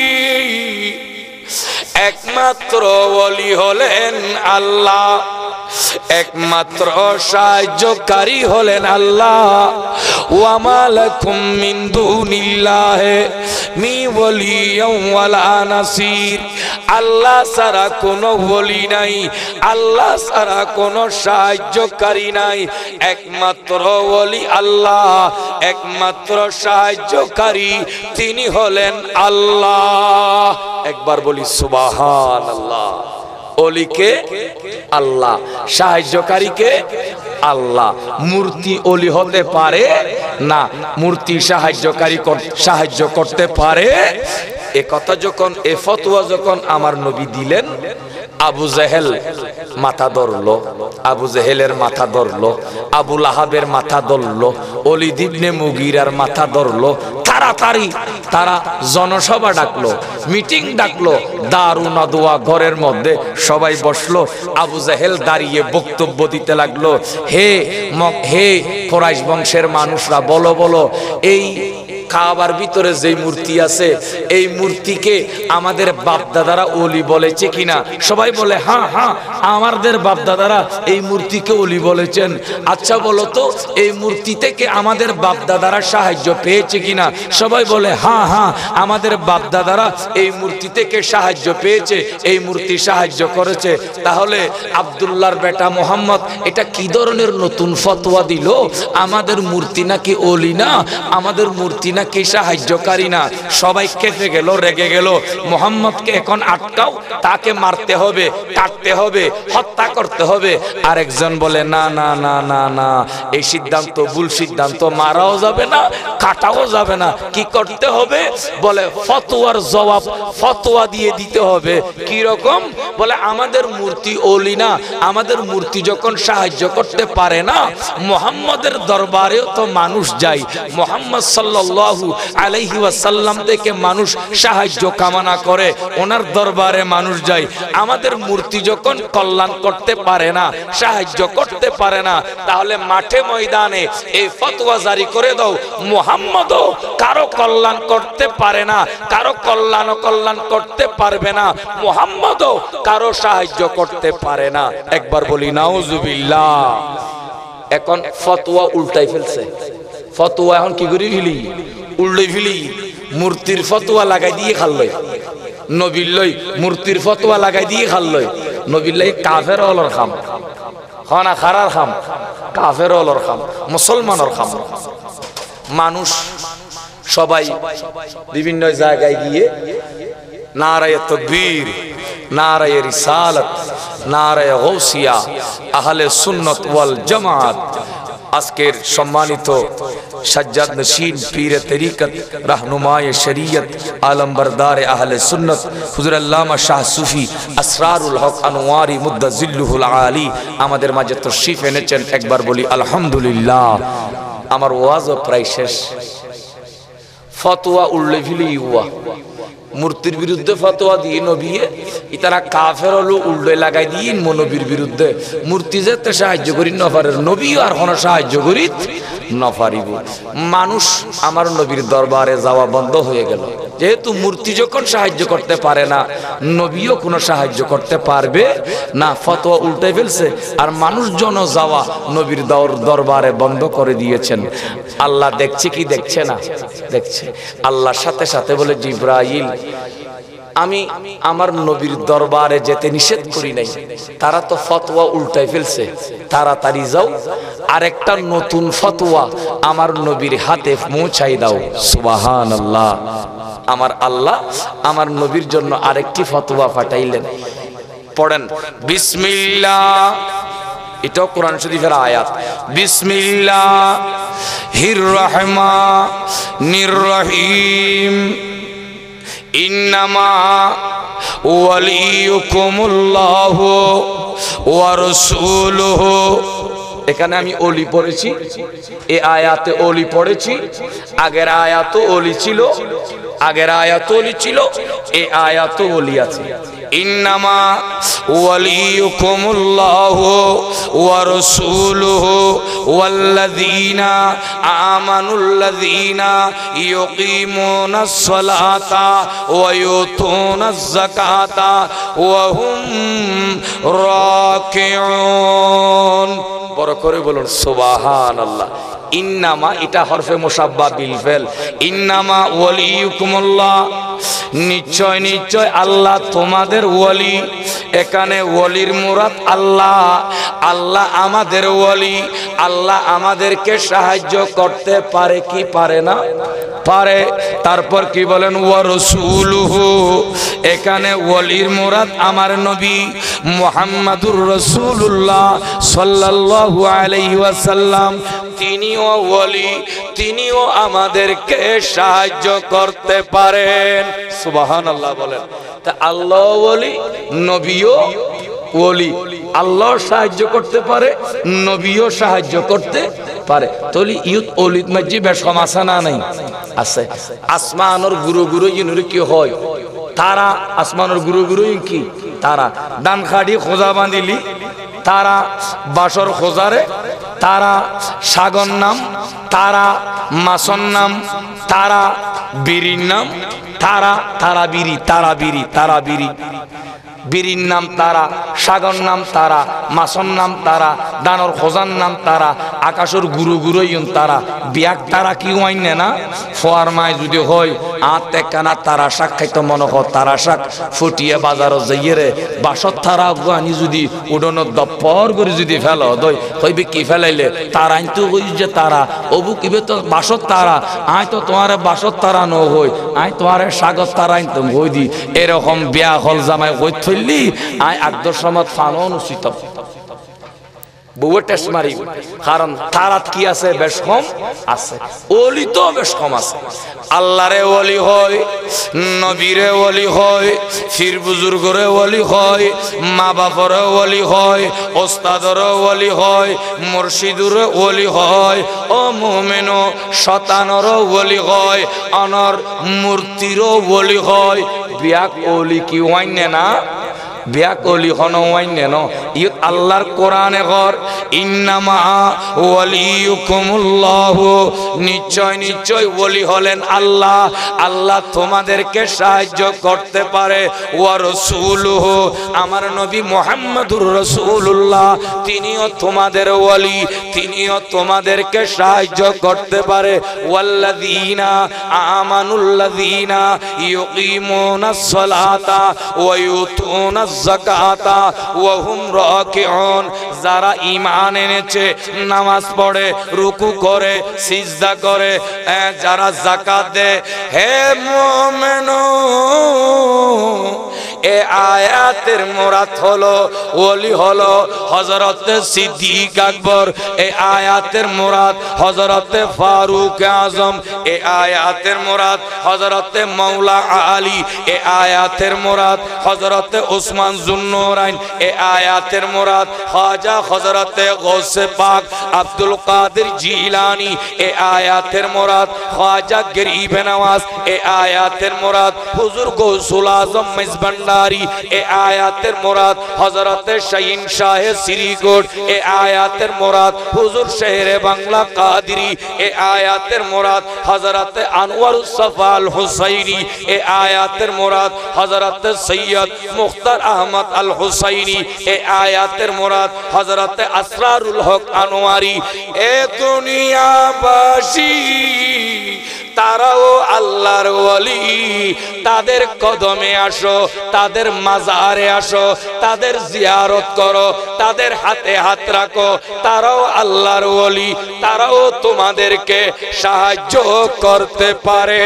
একমাত্র ওলি হলেন আল্লাহ, একমাত্র সাহায্যকারী হলেন আল্লাহ। ওয়া মা লাকুম মিন দুনিল্লাহি মি ওয়ালিয়্যিন ওয়ালা নাসীর। আল্লাহ ছাড়া কোনো ওলি নাই, আল্লাহ ছাড়া কোনো সাহায্যকারী নাই, একমাত্র ওলি আল্লাহ, একমাত্র সাহায্যকারী তিনি হলেন আল্লাহ। একবার বলি সুবহানাল্লাহ। ওলিকে আল্লাহ, সাহায্যকারীকে আল্লাহ। মূর্তি ওলি হতে পারে না, মূর্তি সাহায্যকারী সাহায্য করতে পারে। এ কথা যখন, এ ফতোয়া যখন আমার নবী দিলেন, আবু জেহেল মাথা ধরলো, আবু জেহেলের মাথা ধরলো, আবু লাহাবের মাথা ধরলো, ওলীদ ইবনে মুগীরার মাথা ধরলো। তাড়াতাড়ি তারা জনসভা ডাকলো, মিটিং ডাকলো, দারুন আদওয়া ঘরের মধ্যে সবাই বসলো। আবু জেহেল দাঁড়িয়ে বক্তব্য দিতে লাগলো, হে হে কুরাইশ বংশের মানুষরা, বলো বলো, এই কাবার ভিতরে যে মূর্তি আছে, এই মূর্তিকে আমাদের বাপদাদারা ওলি বলেছে কিনা? সবাই বলে হ্যাঁ হ্যাঁ, আমাদের বাপদাদারা এই মূর্তিকে ওলি বলেছেন। আচ্ছা বলো তো, এই মূর্তি থেকে আমাদের বাপদাদারা সাহায্য পেয়েছে কিনা? সবাই বলে হ্যাঁ হ্যাঁ, আমাদের বাপদাদারা এই মূর্তি থেকে সাহায্য পেয়েছে, এই মূর্তি সাহায্য করেছে। তাহলে আব্দুল্লাহর বেটা মোহাম্মদ এটা কি ধরনের নতুন ফতোয়া দিল? আমাদের মূর্তি নাকি ওলি না, আমাদের মূর্তি নাকি সাহায্যকারী না। সবাই কেঁপে গেল, রেগে গেল। মোহাম্মদকে এখন আটকাও, তাকে মারতে হবে, কাটতে হবে, হত্যা করতে হবে। আরেকজন বলে না না না না না, এই সিদ্ধান্ত ভুল সিদ্ধান্ত, মারাও যাবে না, কাটাও যাবে না। কি করতে হবে? বলে ফতোয়ার জবাব ফতোয়া দিয়ে দিতে হবে। কি রকম? বলে আমাদের মূর্তি ওলি না, আমাদের মূর্তি যখন সাহায্য করতে পারে না, মুহাম্মাদের দরবারেও তো মানুষ যায়, মুহাম্মদ সাল্লাল্লাহু আলাইহি ওয়াসাল্লাম থেকে মানুষ সাহায্য কামনা করে, ওনার দরবারে মানুষ যায়। আমাদের মূর্তি যখন কল্যাণ করতে পারে না, সাহায্য করতে পারে না, তাহলে মাঠে ময়দানে এই ফতোয়া জারি করে দাও, মুহাম্মদও কারো কল্যাণ করতে পারে না, কারো কল্যাণ কল্যাণ করতে পারবে না, মুহাম্মদও কারো সাহায্য করতে পারে না। একবার বলি নাউজুবিল্লাহ। এখন ফতোয়া উল্টাই ফেলছে। ফতোয়া এখন কি করি ফেলি? উল্টাই ফেলি। মূর্তির ফতোয়া লাগাই দিয়ে খাল্লই, নবীর লই মূর্তির ফতোয়া লাগাই দিয়ে খাল্লই। নবীর লাই কাফের অলর খাম, খানা খারার খাম, কাফের অলর খাম, মুসলমানের খাম। মানুষ সবাই বিভিন্ন জায়গায় গিয়ে নারায়ে তাকবীর, নারায়ে রিসালাত, নারায়ে গাউসিয়া, আহলে সুন্নাত ওয়াল জামাত। আজকের সম্মানিত সাজ্জাদ নশীন পীরে তরিকত, রাহনুমায়ে শরীয়ত, আলমবরদার আহলে সুন্নাত হুজুর আল্লামা শাহ সুফি আসরারুল হক আনোয়ারি মুদ্দাজিল্লুহুল আলী আমাদের মাঝে তশরীফ এনেছেন। একবার বলি আলহামদুলিল্লাহ। আমার ওয়াজও প্রায় শেষ। ফতোয়া উল্লে ফিলি ইউয়া, মূর্তির বিরুদ্ধে ফতোয়া দিয়ে নবিয়ে ইতারা কাফের হলো উল্লে লাগাই দিয়ে নবীর বিরুদ্ধে। মূর্তি যেতে সাহায্য করি নফারের, নবীও আর কোনো সাহায্য করি নফারিব। মানুষ আমার নবীর দরবারে যাওয়া বন্ধ হয়ে গেল। যেহেতু মূর্তি যখন সাহায্য করতে পারে না, নবীও কোনো সাহায্য করতে পারবে না। ফতোয়া উল্টে ফেলছে, আর মানুষজন যাওয়া নবীর দরবারে বন্ধ করে দিয়েছেন। আল্লাহ দেখছে কি দেখছে না? দেখছে। আল্লাহর সাথে সাথে বলে, জিবরাইল, আমি আমার নবীর দরবারে যেতে নিষেধ করি নাই, তারা তো ফতোয়া উল্টাই ফেলছে, তাড়াতাড়ি যাও, আরেকটা নতুন ফতোয়া আমার নবীর হাতে পৌঁছাই দাও। সুবহানাল্লাহ। আমার আল্লাহ আমার নবীর জন্য আরেকটি ফতোয়া পাঠাইলেন। পড়েন বিসমিল্লাহ, এটাও কোরআন শরীফের আয়াত। বিসমিল্লাহির রহমানির রহিম, ইন্নামা ওয়ালিয়ুকুমুল্লাহু ওয়া রাসূলুহু। এখানে আমি ওলি পড়েছি, এই আয়াতে ওলি পড়েছি, আগের আয়াতও ওলি ছিল, আগের আয়াতও ওলি ছিল, এই আয়াতও ওলি আছে। ইন্নামা ওয়ালিয়ুকুমুল্লাহু ওয়া রাসূলুহু ওয়াল্লাযীনা আমানুল্লাযীনা ইয়ুকিমুনাস সালাতা ওয়া ইউতুনাজ যাকাতা ওয়া হুম রাকিউন। বড় করে বলুন সুবহানাল্লাহ। ইন্নামা, এটা হরফে মুসাব্বা বিল ফেল। ইন্নামা ওয়ালিয়ুকুমুল্লাহ, নিশ্চয় নিশ্চয় আল্লাহ তোমাদের ওয়ালি। এখানে ওয়ালির মুরাদ আল্লাহ। আল্লাহ আমাদের ওয়ালি। আল্লাহ আমাদেরকে সাহায্য করতে পারে কি পারে না? পারে। তারপর কি বলেন? ওয়া রাসূলুহু, এখানে ওয়ালির মুরাদ আমার নবী মুহাম্মাদুর রাসূলুল্লাহ সাল্লাল্লাহু আলাইহি ওয়াসাল্লাম। তিনিও ওয়ালি, তিনিও আমাদেরকে সাহায্য করতে পারেন। সুবহানাল্লাহ বলেন। তা আল্লাহ ওয়ালি, নবীও ওয়ালি। আল্লাহ সাহায্য করতে পারে, নবীও সাহায্য করতে পারে। তলি ইউত ওলিদ মাঝে বেশ সমাসা না নাই আছে। আসমানের গুরু গুরু ইনুর কি হয়? তারা। আসমানের গুরু গুরু কি? তারা। দান খাড়ি খোঁজা বাঁধিলি, তারা বাসর খোঁজারে, তারা সাগর নাম, তারা মাসন নাম, তারা বীরির নাম, তারা তারা বিরি, তারা বিরি, তারা বিরি। বীরির নাম তারা, সাগর নাম তারা, মাসন নাম তারা, দানর খোঁজার নাম তারা, আকাশের গুরু গুরু তারা। বিয়াক তারা কি ওয়াইনে না? ফোয়ার মায় যদি হয় আত কানা তারা শাক খাইতো মনে হয়, তারা শাক ফুটিয়ে বাজারত যাইয়ে রে বাসত তারা আনি যদি উডনত দপ্পর করে যদি ফেল দই হইবে কি ফেলাইলে তার আইন তো হই যে তারা অবু কিবে তো বাসত তারা, আয় তো তোমার বাসত তারা ন হই, আয় তোমার সাগর তারা আইন হই দি। এরকম বিয়া হল জামাই হই থইলি আয় আকদর সমাজ ফানো অনুচিত বউয়ের টেস্ট মারি। কারণ তারাত কি আছে? বেশ কম আছে। ওলি তো বেশ কম আছে। আল্লাহরে ওলি হয়, নবীরে ওলি হয়, ফির বুজুর্গরে ওলি হয়, মা বাপরে ওলি হয়, ওস্তাদরে ওলি হয়, মুর্শিদুরে ওলি হয়, ও মুমিনো শতানর ওলি হয়, অনর মূর্তিরও ওলি হয়। বিয়াক ওলি কি ওয়াইনে না? বিয়াক ওলি হনো ওয়াইনে ন। ইয়ত আল্লাহর কোরআনে ঘর ইন্নামা ওয়ালিয়ুকুমুল্লাহু, নিশ্চয় নিশ্চয় ওলি হলেন আল্লাহ। আল্লাহ তোমাদেরকে সাহায্য করতে পারে। ওয়া রাসূলুহু, আমার নবী মুহাম্মদুর রাসূলুল্লাহ তিনিও তোমাদের ওলি, তিনিও তোমাদেরকে সাহায্য করতে পারে। ওয়াল্লাযীনা আমানুল্লাযীনা ইয়ুকিমুনাস সালাতা ওয়া ইউতুনাজ যাকাতা ওয়া হুম রাকিউন, যারা ঈমান এনেছে, নামাজ পড়ে, রুকু করে, সিজদা করে, যারা যাকাত দেয়। হে মুমিনু, এ আয়াতের মুরাদ হলো ওলি হলো হযরত সিদ্দিক আকবর। এ আয়াতের মুরাদ হযরত ফারুক আজম। এ আয়াতের মুরাদ হযরত মাওলা আলী। এ আয়াতের মুরাদ হযরত উসমান যুন্নুরাইন। এ আয়াতের মুরাদ খাজা হযরত গৌসে পাক আব্দুল কাদের জিলানী। এ আয়াতের মুরাদ খাজা গরিব নওয়াজ। এ আয়াতের মুরাদ হুজুর গৌসুল আজম মেজবান্ডার ভান্ডারী। এ আয়াতের মুরাদ হযরতে শাহীন শাহে শ্রীকোট। এ আয়াতের মুরাদ হুজুর শেরে বাংলা কাদেরী। এ আয়াতের মুরাদ হযরতে আনোয়ারুস সাফা আল হুসাইনি। এ আয়াতের মুরাদ হযরতে সৈয়দ মুখতার আহমদ আল হুসাইনি। এ আয়াতের মুরাদ হযরতে আসরারুল হক আনোয়ারি। এ দুনিয়াবাসী তারাও আল্লাহর ওলি, তাদের কদমে আসো, তাদের মাজারে আসো, তাদের জিয়ারত করো, তাদের হাতে হাত রাখো, তারাও আল্লাহর ওলি, তারাও তোমাদেরকে সাহায্য করতে পারে।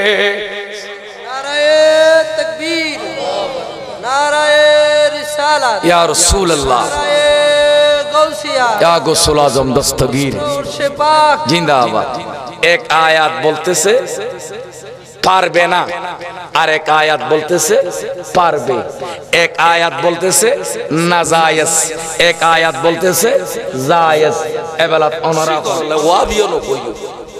নারায়ে তাকবীর, নারায়ে রিসালাত, ইয়া রাসূলুল্লাহ, নারায়ে গাউসিয়া, ইয়া গৌসুল আজম দস্তগীর মুর্শিদ পাক জিন্দাবাদ। এক আয়াত বলতেছে পারবে না, আর এক আয়াত বলতেছে পারবে। এক আয়াত বলতেছে নাজায়েজ, এক আয়াত বলতেছে জায়েজ। এবেলা ওনারা ওয়াবিও ন কইও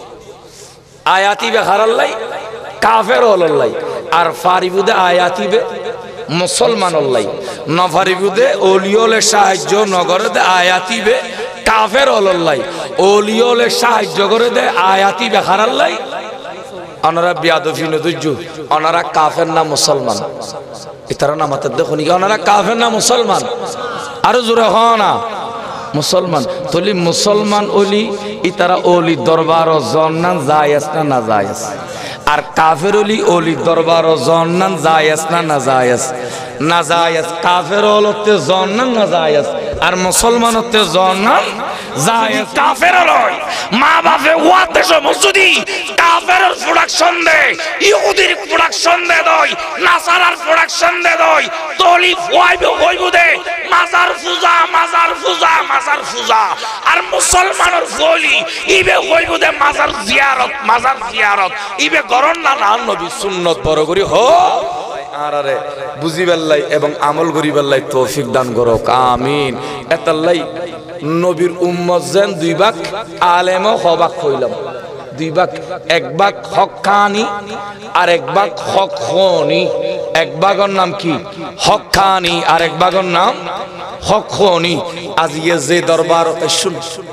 আয়াতি বে হারাল্লাই কাফের হল্লাই, আর ফারিবুদে আয়াতিবে মুসলমান হল্লাই। নফারিবুদে ওলিওলে সাহায্য নগরে দে আয়াতিবে কাফের হল্লাই, ওলিওলে সাহায্য করে দে আয়াতিবে হারাল্লাই। ওনারা বিয়াদফি নদুজ্জু, ওনারা কাফের না মুসলমান? ইতারা নামাতে দেখুন, ওনারা কাফের না মুসলমান? আরো জোরে হ না মুসলমান। তলি মুসলমান ওলি ইতারা ওলি দরবার জন্নান জায়েজ না না জায়েজ, আর কাফের ওলি ওলি দরবার জন্নান জায়েজ না না জায়েজ? না জায়েজ। কাফের হলতে জন্নান না জায়েজ, আর মুসলমান হতে জন্নান জায়েজ। কাফের লয় মা বাপে ওয়াতে সমস্যি কাফেরের প্রোডাকশন দে, ইহুদির প্রোডাকশন দে দই, নাসারার প্রোডাকশন দে দই, তলি ফুয়াইবে হইব দে মাজার পূজা, মাজার পূজা, মাজার পূজা। আর মুসলমানের ফলি ইবে হইব দে মাজার জিয়ারত, মাজার জিয়ারত। ইবে গরন না না নবী সুন্নত বড় করি হো আরে বুঝিবাল্লাই এবং আমল করিবাল্লাই তৌফিক দান করুক, আমিন। এতাল্লাই নবীর উম্মত যেন দুই ভাগ আলেম হবাক হইলাম, দুই ভাগ, এক ভাগ হক্কানি আর এক ভাগ হকখনি। এক ভাগের নাম কি হক্কানি, আর এক ভাগের নাম হকখনি। আজকে যে দরবারতে শুন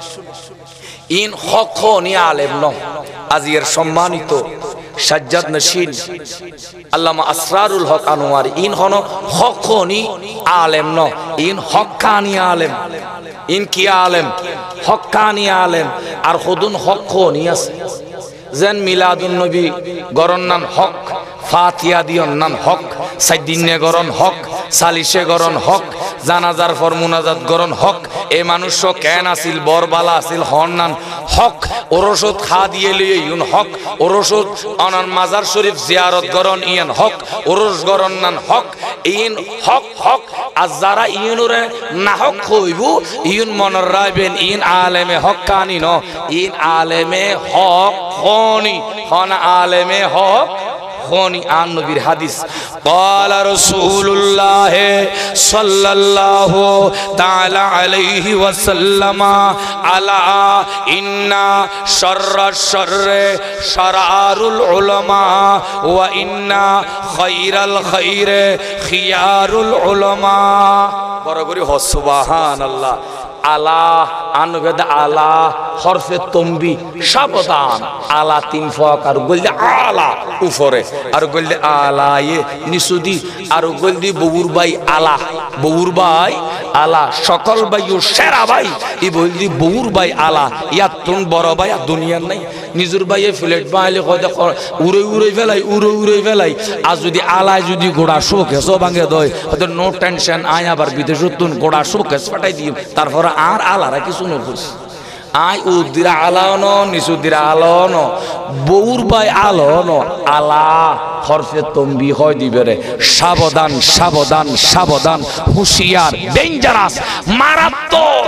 ইন হকখনি আলেম ন, আজকের সম্মানিত সাজ্জাদ নশীন আল্লামা আসরারুল হক আনোয়ারি, ইন হন হকখনি আলেম ন, ইন হক্কানি আলেম। ইন কি আলেম? হক্কানি আলেম। আর খুদুন হকখনি আছে, যেন মিলাদুন নবী গরন নাম হক, ফাতিহা দিয়ন নাম হক, সাইদিনে গরন হক, সালিশে গরন হক, জানাজার ফর মুনাজাত গরন হক। এ মানুষ কেন আসিল বরবালা আসিল হন নান হক, ওরসদ খা দিয়ে লিয়ে ইউন হক, ওরসদ অনান মাজার শরীফ জিয়ারত গরন ইয়েন হক, ওরস গরন নান হক, ইন হক হক। আর যারা ইউনুরে না হক হইব ইউন মনের রাইবেন ইন আলেমে হক্কানি ন, ইন আলেমে হক খনি, হন আলেমে হক খনি। আন নবীর হাদিস ক্বালা রাসূলুল্লাহ সাল্লাল্লাহু তাআলা আলাইহি ওয়াসাল্লাম আলা ইন্না শাররাশ শাররে শারারুল উলামা ওয়া ইন্না খায়রাল খায়রে খিয়ারুল উলামা। বড় করে হ সুবহানাল্লাহ। আলা আনবেদ আলা হরফে তম্বি সাবধান। আলা তিন ফক, আর গলদে আলা উপরে, আর গলদে আলায়ে নিসুদি, আর গলদি বউর ভাই আলা, বউর ভাই আলা। সকল ভাইও সেরা ভাই, ই বলদি বউর ভাই আলা। ইয়ার তুন বড় ভাই আর দুনিয়ার নাই। নিজের ভাইয়ে ফ্লেট বানাইলে কয়টা উড়ে উড়ে ফেলাই, উড়ে উড়ে ফেলাই। আর যদি আলায় যদি গোড়া শোকেস ভাঙে দয়, হয়তো নো টেনশন, আয় আবার বিদেশ তুন গোড়া শোকেস ফাটাই দিই, তারপরে আর আলারা কিছু নবুস। আই উদ্দিরা আলানো নিসুদ্দিরা আলানো বউর ভাই আলানো আলা হরফে তম্বি হয় দিবে রে। সাবধান সাবধান সাবধান, হুঁশিয়ার, ডেঞ্জারাস, মারাত্মক।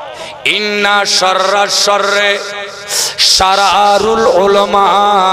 ইন্না শাররাশ শাররে শারারুল উলামা।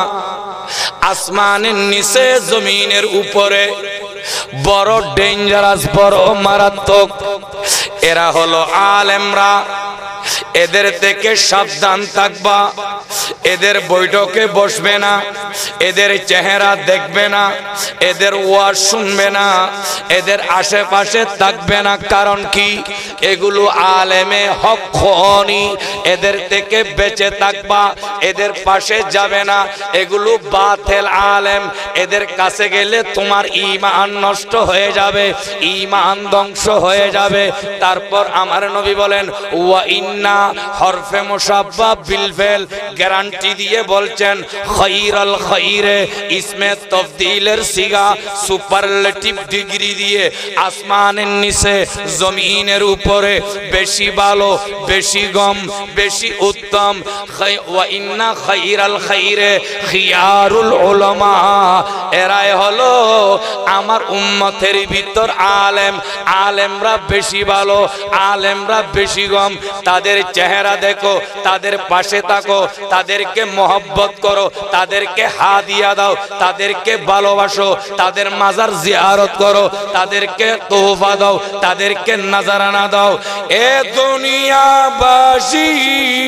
আসমানের নিচে জমিনের উপরে বড় ডেঞ্জারাস, বড় মারাত্মক। এরা হলো আলেমরা, এদের থেকে সাবধান থাকবা। এদের বৈঠকে বসবে না, এদের চেহারা দেখবে না, এদের ওয়াজ শুনবে না, এদের আশেপাশে থাকবে না। কারণ কি? এগুলো আলেমে হক খনি, এদের থেকে বেঁচে থাকবা, এদের পাশে যাবে না। এগুলো বাতিল আলেম, এদের কাছে গেলে তোমার ঈমান নষ্ট হয়ে যাবে, ঈমান ধ্বংস হয়ে যাবে। তারপর আমার নবী বলেন ওয়া ইন্না হরফে মুসাব্বা বিল ফেল, গ্যারান্টি দিয়ে বলছেন খায়রাল খায়রে, ইসমে তাফদীলের সিগা সুপারলেটিভ ডিগ্রি দিয়ে আসমানের নিচে জমিনের উপরে বেশি ভালো, বেশি গম, বেশি উত্তম। ওয়া ইন্না খায়রাল খায়রে খিয়ারুল উলামা, এরাই হলো আমার উম্মতের ভিতর আলেম। আলেমরা বেশি ভালো, আলেমরা বেশি গম। তাদের চেহারা দেখো, তাদের পাশে থাকো, তাদেরকে মহব্বত করো, তাদেরকে হাদিয়া দাও, তাদেরকে ভালোবাসো, তাদের মাজার জিয়ারত করো, তাদেরকে তোহফা দাও, তাদেরকে নাজারানা দাও। এ দুনিয়াবাসী,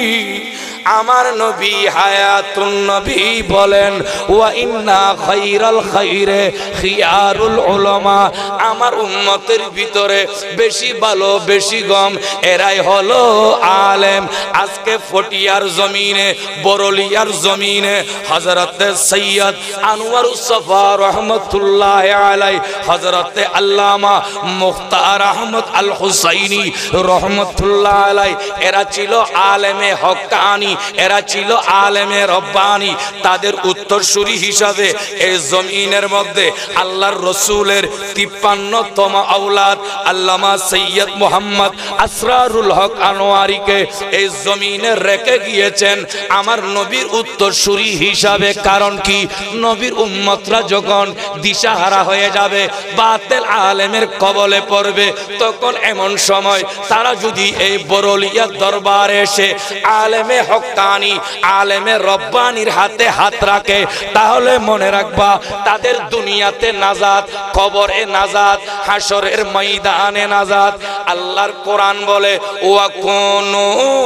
আমার নবী হায়াতুন নবী বলেন ওয়া ইন্না খায়রাল খায়রে খিয়ারুল উলামা, আমার উম্মতের ভিতরে বেশি ভালো, বেশি গম, এরাই হলো আলেম। আজকে ফটিয়ার জমিনে, বরলিয়ার জমিনে হযরতে সৈয়দ আনোয়ারুস সাফা রহমাতুল্লাহ আলাইহি, হযরতে আল্লামা মুখতার আহমদ আল হুসাইনি রহমাতুল্লাহ আলাইহি, এরা ছিল আলেমে হক্কানি, এরা ছিল আলেমে রব্বানি। তাদের উত্তরসূরি হিসাবে এই জমিনের মধ্যে আল্লাহর রসুলের তিপ্পান্নতম আওলাদ আল্লামা সৈয়দ মোহাম্মদ আসরারুল হক আনোয়ারিকে এই জমিনে রেখে গিয়েছেন আমার নবীর উত্তরসূরি হিসাবে। কারণ কি? নবীর উম্মতরা যখন দিশাহারা হয়ে যাবে, বাতিল আলেমের কবলে পড়বে, তখন এমন সময় তারা যদি এই বরলিয়া দরবারে এসে আলেমে হক্কানি, আলেমে রব্বানির হাতে হাত রাখে, তাহলে মনে রাখবা তাদের দুনিয়াতে নাজাত, কবরে নাজাত, হাসরের ময়দানে নাজাত। আল্লাহর কোরআন বলে ওয়া কুনু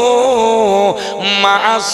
মা'আস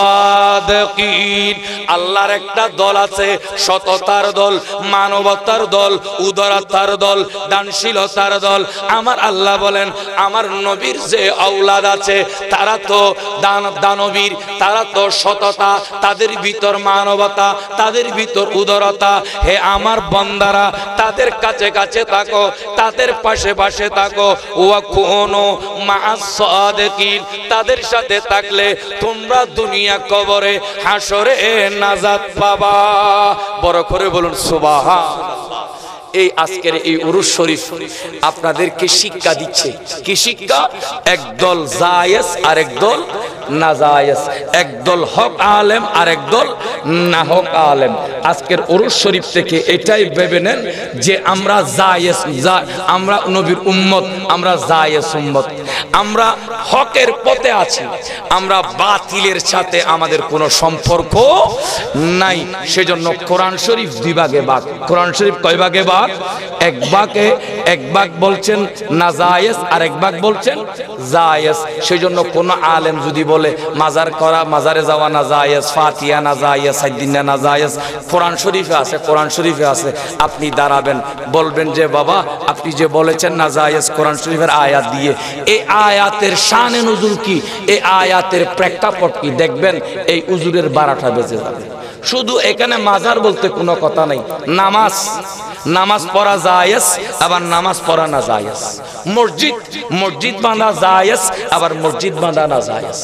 সাদিকিন, আল্লাহর একটা দল আছে, সততার দল, মানবতার দল, উদারতার দল, দানশীলতার দল। আমার আল্লাহ বলেন আমার নবীর যে আওলাদ আছে তারা তো দান দানবীর, তারা তো সততা, তাদের ভিতর মানবতা, তাদের ভিতর উদারতা। হে আমার বান্দারা, তাদের কাছে কাছে থাকো, তাদের পাশে পাশে থাকো। ওয়া কুনু মা'আস সাদিকিন, তাদের সাথে থাকলে তোমরা দুনিয়া কবরে হাসরে নাজাত পাবা। বড় করে বলুন সুবহানাল্লাহ। এই আজকের এই উরুস শরীফ আপনাদেরকে শিক্ষা দিচ্ছে। কি শিক্ষা? একদল জায়েজ আর একদল নাজায়েজ, একদল হক আলেম আর একদল না হক আলেম। আজকের উরুস শরীফ থেকে এটাই ভেবে নেন যে আমরা জায়েজ, আমরা নবীর উম্মত, আমরা জায়েজ উম্মত, আমরা হকের পথে আছি, আমরা বাতিলের সাথে আমাদের কোনো সম্পর্ক নাই। সেজন্য কোরআন শরীফ দুই ভাগে ভাগ। কোরআন শরীফ কয় ভাগে ভাগ? এক ভাগে এক ভাগ বলছেন নাজায়েজ আর এক ভাগ বলছেন জায়েজ। সেজন্য কোন আলেম যদি বলে মাজার করা, মাজারে যাওয়া নাজায়েজ, ফাতিহা নাজায়েজ, সাইদিনা নাজায়েজ, কোরআন শরীফে আছে, কোরআন শরীফে আছে, আপনি দাঁড়াবেন, বলবেন যে বাবা আপনি যে বলেছেন নাজায়েজ কোরআন শরীফের আয়াত দিয়ে, এই আয়াতের শানে নুজুল কি, এই আয়াতের প্রেক্ষাপট কি, দেখবেন এই উজুরের বারোটা বেজে যাবে। শুধু এখানে মাজার বলতে কোনো কথা নাই, নামাজ, নামাজ পড়া জায়েজ, আবার নামাজ পড়া না জায়েজ। মসজিদ, মসজিদ বাঁধা জায়েজ, আবার মসজিদ বাঁধা না জায়েজ।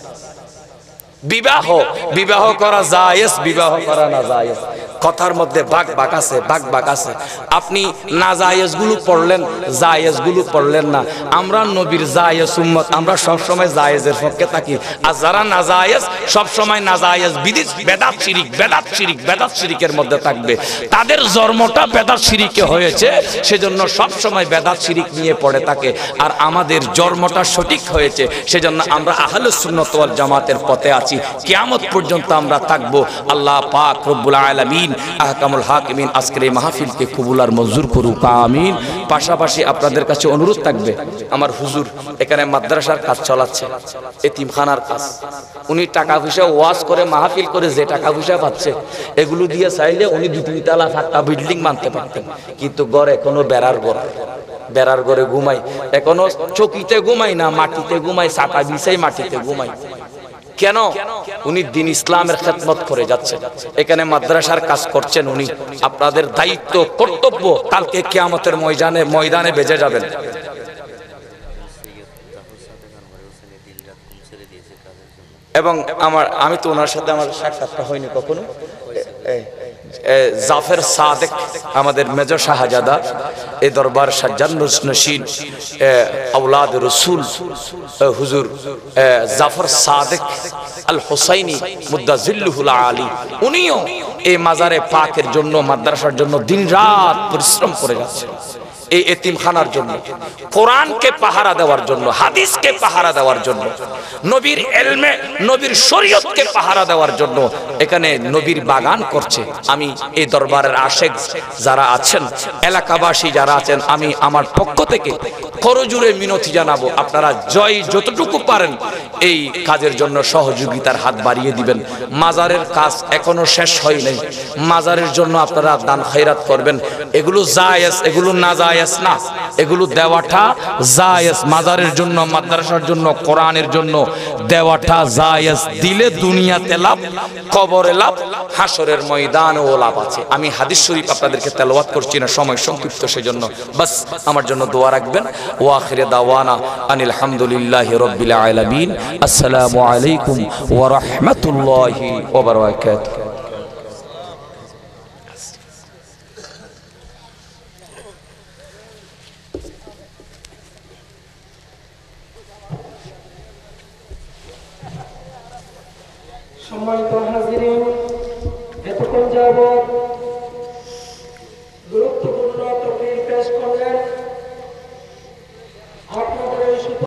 বিবাহ, বিবাহ করা জায়েজ, বিবাহ করা না জায়েজ। কথার মধ্যে ভাগ ভাগ আছে, ভাগ ভাগ আছে। আপনি নাজায়েজ গুলো পড়লেন, জায়েজ গুলো পড়লেন না। আমরা নবীর জায়েজ উম্মত, আমরা সব সময় জায়েজের পক্ষে থাকি। আর যারা নাজায়েজ, সব সময় নাজায়েজ বিদিত, বেদাত শিরিক, বেদাত শিরিক, বেদাত শিরিকের মধ্যে থাকবে। তাদের জন্মটা বেদাত শিরিকে হয়েছে, সেজন্য সব সময় বেদাত শিরিক নিয়ে পড়ে থাকে। আর আমাদের জন্মটা সঠিক হয়েছে, সেজন্য আমরা আহলুস সুন্নাত ওয়াল জামাতের পথে আছি। কিয়ামত পর্যন্ত আমরা থাকবো। আল্লাহ পাক রব্বুল আলামিন আহকামুল হাকিমিন আজকের এই মাহফিলকে কবুল আর মঞ্জুর করুক, আমিন। পাশাপাশি আপনাদের কাছে অনুরোধ থাকবে, আমার হুজুর এখানে মাদ্রাসার কাজ চালাচ্ছে, এতিমখানার কাজ। উনি টাকা পয়সা ওয়াজ করে মাহফিল করে যে টাকা পয়সা পাচ্ছে এগুলো দিয়ে চাইলে উনি দুই তিন তালা সাতটা বিল্ডিং মানতে পারতেন, কিন্তু ঘর এখনো বেড়ার ঘর, বেড়ার ঘরে ঘুমাই, এখনো চকিতে ঘুমাই না, মাটিতে ঘুমাই, চাটা বিছাই মাটিতে ঘুমাই। কেন? উনি দিন ইসলামের খেদমত করে যাচ্ছেন, এখানে মাদ্রাসার কাজ করছেন উনি। আপনাদের দায়িত্ব কর্তব্য, কালকে কিয়ামতের ময়দানে ময়দানে বেজে যাবেন। এবং আমার আমি তো ওনার সাথে আমার সাক্ষাৎটা হয়নি কখনো। জাফর সাদেক আমাদের মেজর শাহজাদা, এ দরবার সাজ্জানুস নশীন আওলাদ রসুল হুজুর জাফর সাদেক আল হুসাইনি মুদ্দাজিল্লুহুল আলী, উনিও এই মাজারে পাকের জন্য মাদ্রাসার জন্য দিন রাত পরিশ্রম করে যাচ্ছেন, এই এতিমখানার জন্য, কোরআনকে পাহারা দেওয়ার জন্য, হাদিসকে পাহারা দেওয়ার জন্য, নবীর এলমে নবীর শরীয়তকে পাহারা দেওয়ার জন্য এখানে নবীর বাগান করছে। আমি এই দরবারের আশেক যারা আছেন, এলাকাবাসী যারা আছেন, আমি আমার পক্ষ থেকে করজোড়ে মিনতি জানাবো, আপনারা জয় যতটুকু পারেন এই কাজের জন্য সহযোগিতার হাত বাড়িয়ে দিবেন। মাজারের কাজ এখনো শেষ হয় নাই, মাজারের জন্য আপনারা দান খয়রাত করবেন। এগুলো জায়েজ, এগুলো না জায়েজ না, এগুলো দেওয়াটা জায়েজ। মাজারের জন্য, মাদ্রাসার জন্য, কোরআনের জন্য দেওয়াটা জায়েজ। দিলে দুনিয়াতে লাভ, কবরে লাভ, হাসরের ময়দানেও লাভ আছে। আমি হাদিস শরীফ আপনাদেরকে তেলাওয়াত করছি না, সময় সংক্ষিপ্ত, সেজন্য বাস আমার জন্য দোয়া রাখবেন। ওয়া আখিরে দাওয়ানা আনিল হামদুলিল্লাহি রাব্বিল আলামিন। আসসালামু আলাইকুম ওয়া রাহমাতুল্লাহি ওয়া বারাকাতুহু। সম্মানিত হাজিরিন, এতক্ষণ যাবত